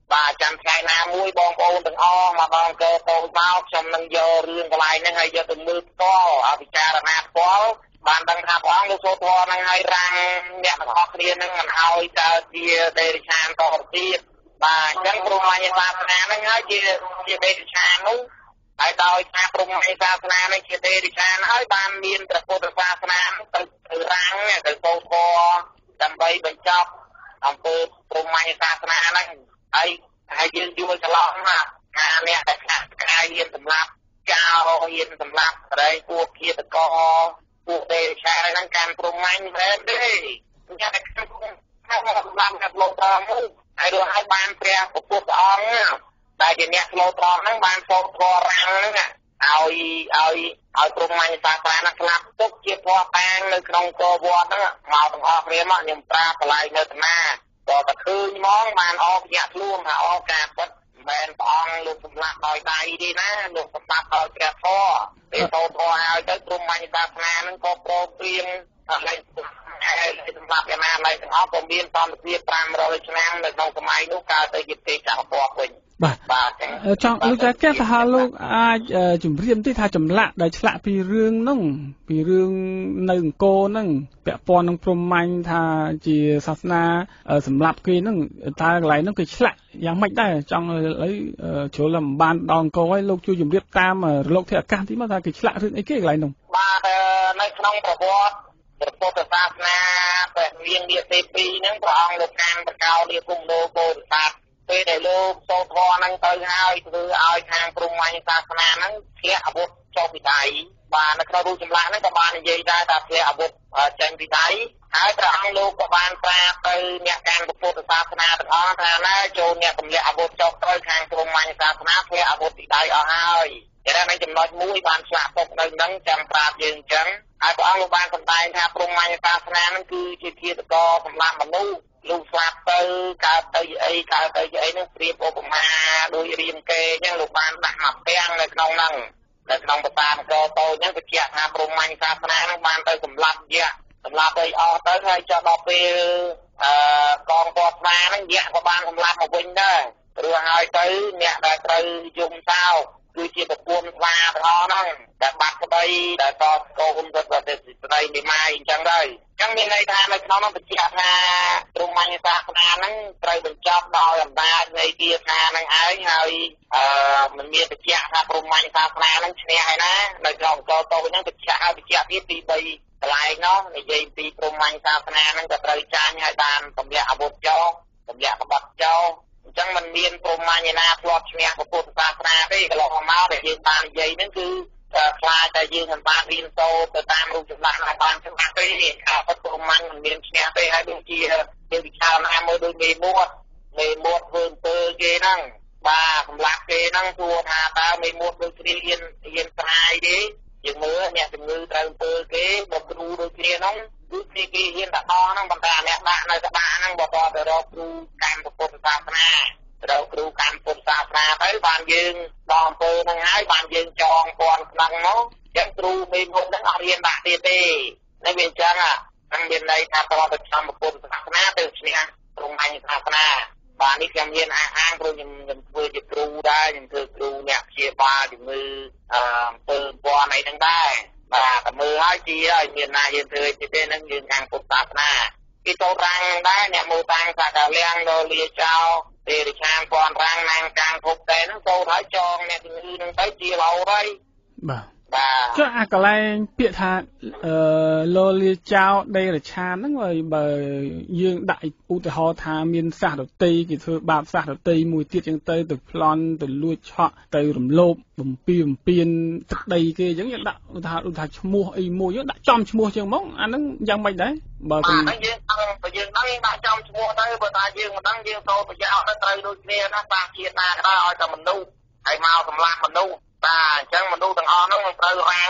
បាទចាំថ្ងៃណាមួយបងប្អូនទាំងអស់មកដល់អង្គរតូចមកខ្ញុំនឹងយករឿងកន្លែងហ្នឹងហើយយកទៅមើលផ្ទាល់ឲ្យពិចារណាផ្ទាល់បានដឹងថាព្រះអង្គលោកសូត្រហ្នឹងឲ្យរាំងអ្នកទាំងអស់គ្នានឹងមិនឲ្យកើតជាដេរិឆានតទៅទៀតបាទអញ្ចឹងព្រមញ្ញសាសនាហ្នឹងហើយជាដេរិឆាននោះហើយដោយការព្រមញ្ញសាសនានេះជាដេរិឆានហើយបានមានព្រះពុទ្ធសាសនាទៅរាំងទៅសូត្រធម៌ដើម្បីបញ្ចប់អំពើព្រមញ្ញសាសនាហ្នឹងហើយយើងយល់ច្រឡំណាការអ្នកដែលខាត់កាយហ៊ានសម្លាប់ចោលហ៊ានសម្លាប់ប្រែពួកឃាតករពួកដេរិឆានហ្នឹងការព្រមញ្ញមែនទេអញ្ចឹងតែខ្ញុំសម្លាប់កាត់លោកត្រង់នោះហើយរហូតបានព្រះពុទ្ធអង្គដែលជាអ្នកស្លូតត្រង់ហ្នឹងបានសូត្រធម៌រាំងហ្នឹងឲ្យព្រមញ្ញសាសនាស្លាប់ទុកជាធម៌តាងនៅក្នុងកវត្តហ្នឹងមកទាំងអស់គ្នាមកខ្ញុំប្រាប់កន្លែងនៅតាណាក៏តែឃើញហ្មងបានអបញាក់ខ្លួនថាអការពិតមិនមែនព្រះអង្គលោកសម្លាប់ដោយដៃទេណាលោកសម្លាប់ដោយព្រះធម៌ពេលសូត្រធម៌ហើយទៅព្រមញ្ញសាសនាហ្នឹងក៏ប្រោព្រៀងហើយសម្រាប់យ៉ាងណាឡើយទាំងអស់ក៏មានសន្តិភាព500ឆ្នាំនៅក្នុងសម័យនោះកើតទៅជាទេចក្រពពវិញបាទចង់លោកតាគេថាលោកអាចជំរាបបន្តិចថាចម្លាក់ដែលឆ្លាក់ពីរឿងហ្នឹងពីរឿងនៅអង្គរហ្នឹងពាក់ព័ន្ធនឹងព្រហ្មញ្ញថាជាសាសនាសម្រាប់គេហ្នឹងតើកន្លែងហ្នឹងគេឆ្លាក់យ៉ាងម៉េចដែរចង់ឥឡូវជ្រុលមិនបានដល់អង្គរហើយលោកជួយជំរាបតាមរលកធាតុអាកាសទីមកថាគេឆ្លាក់រឿងអីគេកន្លែងហ្នឹងបាទនៅក្នុងប្រវត្តិព្រះពុទ្ធសាសនាព្រះនាងនាគទី2ហ្នឹងព្រះអង្គលោកកាន់បកោលាគុំលោបោធិសត្វពេលដែលលោកសូត្រធម៌ហ្នឹងទៅហើយធ្វើឲ្យខាងព្រហ្មញ្ញសាសនាហ្នឹងធ្លាក់អាវុធចុះពីដៃបាទនៅក្នុងរូបចម្លាក់ហ្នឹងក៏បាននិយាយដែរថាធ្លាក់អាវុធចេញពីដៃហើយព្រះអង្គលោកក៏បានប្រាប់ទៅអ្នកកាន់ពុទ្ធសាសនាទាំងអស់ថាណាចូលអ្នកទម្លាក់អាវុធចុះទៅខាងព្រហ្មញ្ញសាសនាធ្លាក់អាវុធពីដៃអស់ហើយតែនៅចំណុចមួយបានឆ្លាក់ទុកនៅហ្នឹងចាំប្រាប់យើងអញ្ចឹងហើយព្រះអង្គលោកបានសម្ដែងថាព្រហ្មញ្ញសាសនាហ្នឹងគឺជាឃាតករសម្លាប់មនុស្សលោកស្លាប់ទៅកើតទៅអីហ្នឹងប្រៀបឧបមាដូចរាមកេរអញ្ចឹងលោកបានដាក់មកពាំងនៅក្នុងហ្នឹងនៅក្នុងប្រសាទអង្គរតូចហ្នឹងបញ្ជាក់ថាព្រហ្មញ្ញសាសនាហ្នឹងបានទៅសម្លាប់យៈសម្លាប់អីអស់ទៅហើយចុះដល់ពេលកងទ័ពស្មាហ្នឹងយៈក៏បានសម្លាប់មកវិញដែរព្រោះហើយទៅអ្នកដែលត្រូវយំសោកគឺជាប្រពន្ធស្វាទាំងអស់ហ្នឹងតែបាត់ក្តីដែលតកូនទៅស្ដីនិមាយអញ្ចឹងដែរអញ្ចឹងមានន័យថានៅក្នុងនោះបញ្ជាក់ថាព្រហ្មញ្ញសាសនាហ្នឹងត្រូវបញ្ចប់ដោយអំណាចនៃគាថាហ្នឹងហើយមិនមានបញ្ជាក់ថាព្រហ្មញ្ញសាសនាហ្នឹងឈ្នះហើយណានៅក្នុងអង្គរតូចហ្នឹងបញ្ជាក់ទៀតពី3កន្លែងនោះនិយាយពីព្រហ្មញ្ញសាសនាហ្នឹងក៏ត្រូវចាញ់ហើយបានទម្លាក់អាវុធចោលទម្លាក់ក្បត់ចោលអញ្ចឹងมันមានព្រហ្មញ្ញណាធ្លាប់ឈ្នះពុទ្ធសាសនាទេកន្លងមកដែលយើងបាននិយាយហ្នឹងគឺខ្លាចតែយើងមិនបានរៀនសូត្រទៅតាមរូបចម្លាក់ឲ្យបានច្បាស់ទេការពុទ្ធព្រហ្មញ្ញមិនមានឈ្នះទេហើយដូចជាយើងពិចារណាមើលដូចមេមត់ធ្វើអំពើគេហ្នឹងបាទសម្រាប់គេហ្នឹងទោះថាតើមេមត់ដូចគ្នាហ៊ានស្រាយទេយើងមើលអ្នកជំងឺត្រូវអំពើគេបើគ្រូដូចគ្នាហ្នឹងគឺគេហ៊ានតែដោះហ្នឹងប៉ុន្តែអ្នកដាក់នៅក្បាលហ្នឹងបើតទៅរកគ្រូកម្មពុទ្ធសាសនាត្រូវគ្រូកម្មពុទ្ធសាសនាទៅបានយើងដល់អំពើហ្នឹងហើយបានយើងចងពាន់ខ្លាំងមកចឹងគ្រូមេមុនហ្នឹងអត់រៀនដាក់ទៀតទេនេះវាអញ្ចឹងហ្នឹងមានន័យថាតទៅចំពុទ្ធសាសនាទៅឈ្នះព្រហ្មញ្ញសាសនាបាទនេះខ្ញុំមានអាងព្រោះខ្ញុំធ្វើជាគ្រូដែរខ្ញុំធ្វើគ្រូអ្នកព្យាបាលជំងឺអំពើពាន់អីហ្នឹងដែរបាទតែមើលហើយជាឲ្យមានណាយើងធ្វើទៀតទេហ្នឹងយើងខាងពុទ្ធសាសនាគេទៅរាំងដែរអ្នកមើលតាំងសាកាលៀងដល់លាចោទេរិឆានពាន់រាំងណាងកាំងភពតែហ្នឹងចូលហើយចងអ្នកជំងឺហ្នឹងទៅជារោហើយបាទចុះអាកន្លែងពាក្យថាលលាចោដេរិឆានហ្នឹងបើយើងដាក់ឧទាហរណ៍ថាមានសាសដតីគេធ្វើបាបសាសដតីមួយទៀតចឹងទៅប្លន់ទៅលួចឆក់ទៅរំលោភបំពានទឹកដីគេចឹងយើងដាក់ឧទាហរណ៍ថាឈ្មោះអីមួយយើងដាក់ចំឈ្មោះចឹងហ្មងអាហ្នឹងយ៉ាងម៉េចដែរបើយើងដឹងដាក់ចំឈ្មោះទៅបើថាយើងមិនដឹងយើងចូលប្រយោជន៍ទៅត្រូវដូចគ្នាណាសាសជាតិណាក៏ដោយឲ្យតែមនុស្សហើយមកសម្លាប់មនុស្សបាទអញ្ចឹងមនុស្សទាំងអស់ហ្នឹងត្រូវ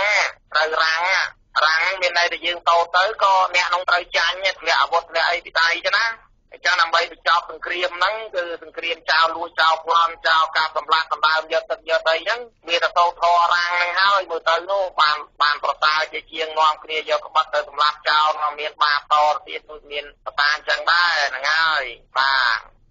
រាំងមានន័យថាយើងតោទៅក៏អ្នកនោះត្រូវចាញ់ធ្លាក់អាវុធធ្លាក់អីពីដៃចឹងណាអញ្ចឹងដើម្បីបញ្ចប់សង្គ្រាមហ្នឹងគឺសង្គ្រាមចោលលួចចោលប្លន់ចោលការសម្លាប់សម្ដើមយកទឹកយកអីហ្នឹងមានតែតោធររាំងហ្នឹងហើយមើលទៅនោះបានប្រសើរជាងនាំគ្នាយកក្បត់ទៅសម្លាប់ចោលមកមានបាបតទៀតដូចមានបតាអញ្ចឹងដែរហ្នឹងហើយបាទ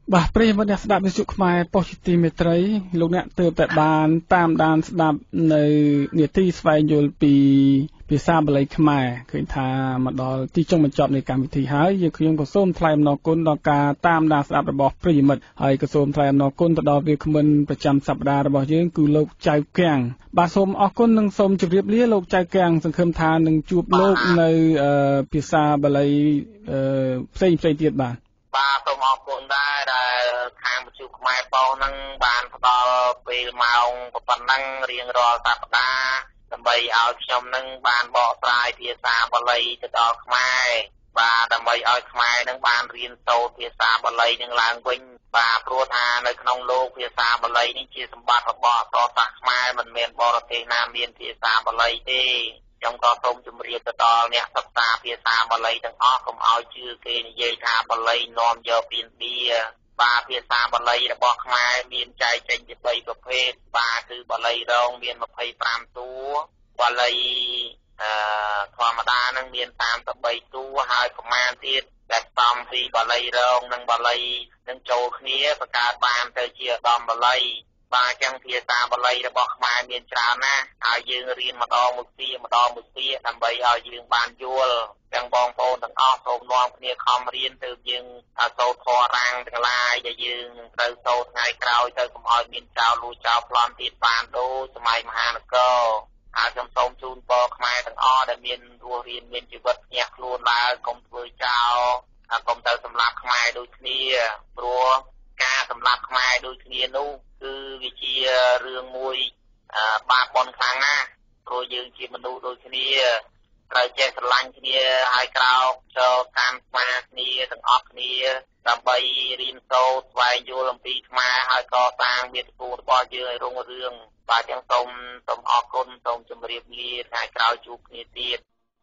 បាទប្រិយមិត្តអ្នកស្ដាប់វិទ្យុខ្មែរប៉ុស្តិ៍ទីមេត្រីលោកអ្នកទើបតែបានតាមដានស្ដាប់នៅនាទីស្វែងយល់ពីភាសាបាលីខ្មែរឃើញថាមកដល់ទីចុងបញ្ចប់នៃកម្មវិធីហើយយើងខ្ញុំក៏សូមថ្លែងអំណរគុណដល់ការតាមដានស្ដាប់របស់ប្រិយមិត្តហើយក៏សូមថ្លែងអំណរគុណទៅដល់វាគ្មិនប្រចាំសប្ដាហ៍របស់យើងគឺលោកចៅគាំងបាទសូមអរគុណនិងសូមជម្រាបលាលោកចៅគាំងសង្ឃឹមថានឹងជួបលោកនៅភាសាបាលីផ្សេងៗទៀតបាទបាទសូមអរគុណដែរដែលខាងវិទ្យុខ្មែរប៉ុស្តិ៍នឹងបានផ្ដល់ពេលម៉ោងប៉ុណ្ណឹងរៀងរាល់សប្តាហ៍ដើម្បីឲ្យខ្ញុំនឹងបានបកស្រាយភាសាបាលីទៅដល់ខ្មែរបាទដើម្បីឲ្យខ្មែរនឹងបានរៀនសូត្រភាសាបាលីនឹងឡើងវិញបាទព្រោះថានៅក្នុងលោកភាសាបាលីនេះជាសម្បត្តិរបស់អក្សរសាស្ត្រខ្មែរមិនមែនបរទេសណាមានភាសាបាលីទេខ្ញុំក៏សូមជម្រាបទៅដល់អ្នកសិក្សាភាសាបាលីទាំងអស់កុំឲ្យជឿគេនិយាយថាបាលីនាំយកពៀនបៀបាទភាសាបាលីរបស់ខ្មែរមានចែកចេញជា3ប្រភេទបាទគឺបាលីរងមាន25តួបាលីធម្មតានឹងមាន33តួហើយប្រមាណទៀតដែលស្តំពីបាលីរងនិងបាលីនឹងចូលគ្នាបង្កើតបានទៅជាដំបាលីបាទចឹងភាសាបាលីរបស់ខ្មែរមានច្រើនណាស់ហើយយើងរៀនម្ដងមួយពាក្យដើម្បីឲ្យយើងបានយល់ទាំងបងប្អូនទាំងអស់សូមនាំគ្នាខំរៀនទើបយើងសូត្រធម៌រាំងទាំងឡាយដែលយើងត្រូវសូត្រថ្ងៃក្រោយទៅកុំឲ្យមានចោលលួចចោលប្លន់ទៀតបានដូចសម័យមហានគរហើយខ្ញុំសូមជូនពរខ្មែរទាំងអស់ដែលមានរស់រានមានជីវិតភ្ញាក់ខ្លួនឡើងកុំធ្វើចោលកុំទៅសម្លាប់ខ្មែរដូចគ្នាព្រោះការសម្លាប់ខ្មែរដូចគ្នានោះគឺវាជារឿងមួយបាបបន់ខ្លាំងណាស់ព្រោះយើងជាមនុស្សដូចគ្នាត្រូវចេះស្រឡាញ់គ្នាហើយក្រោកចូលតាមស្មារតីទាំងអស់គ្នាដើម្បីរៀនសូត្រស្វែងយល់អំពីខ្មែរហើយកសាងមាតុភូមិរបស់យើងឲ្យរុងរឿងបាទចឹងសូមអរគុណសូមជម្រាបលាថ្ងៃក្រោយជួបគ្នាទៀត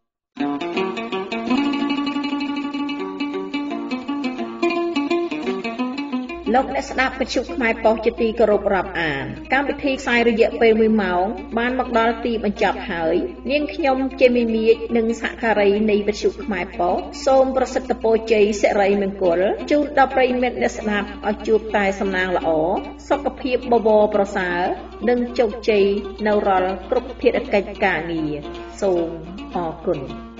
លោកអ្នកស្ដាប់វិទ្យុខ្មែរប៉ុស្តិ៍ជាទីគោរពរាប់អានកម្មវិធីផ្សាយរយៈពេល1ម៉ោងបានមកដល់ទីបញ្ចប់ហើយនាងខ្ញុំចេមីមៀកនិងសហការីនៃវិទ្យុខ្មែរប៉ុស្តិ៍សូមប្រសិទ្ធពរជ័យសិរីមង្គលជូនដល់ប្រិយមិត្តអ្នកស្ដាប់ឲ្យជួបតែសំណាងល្អសុខភាពបបរប្រសើរនិងជោគជ័យនៅរាល់គ្រប់ភារកិច្ចការងារសូមអរគុណ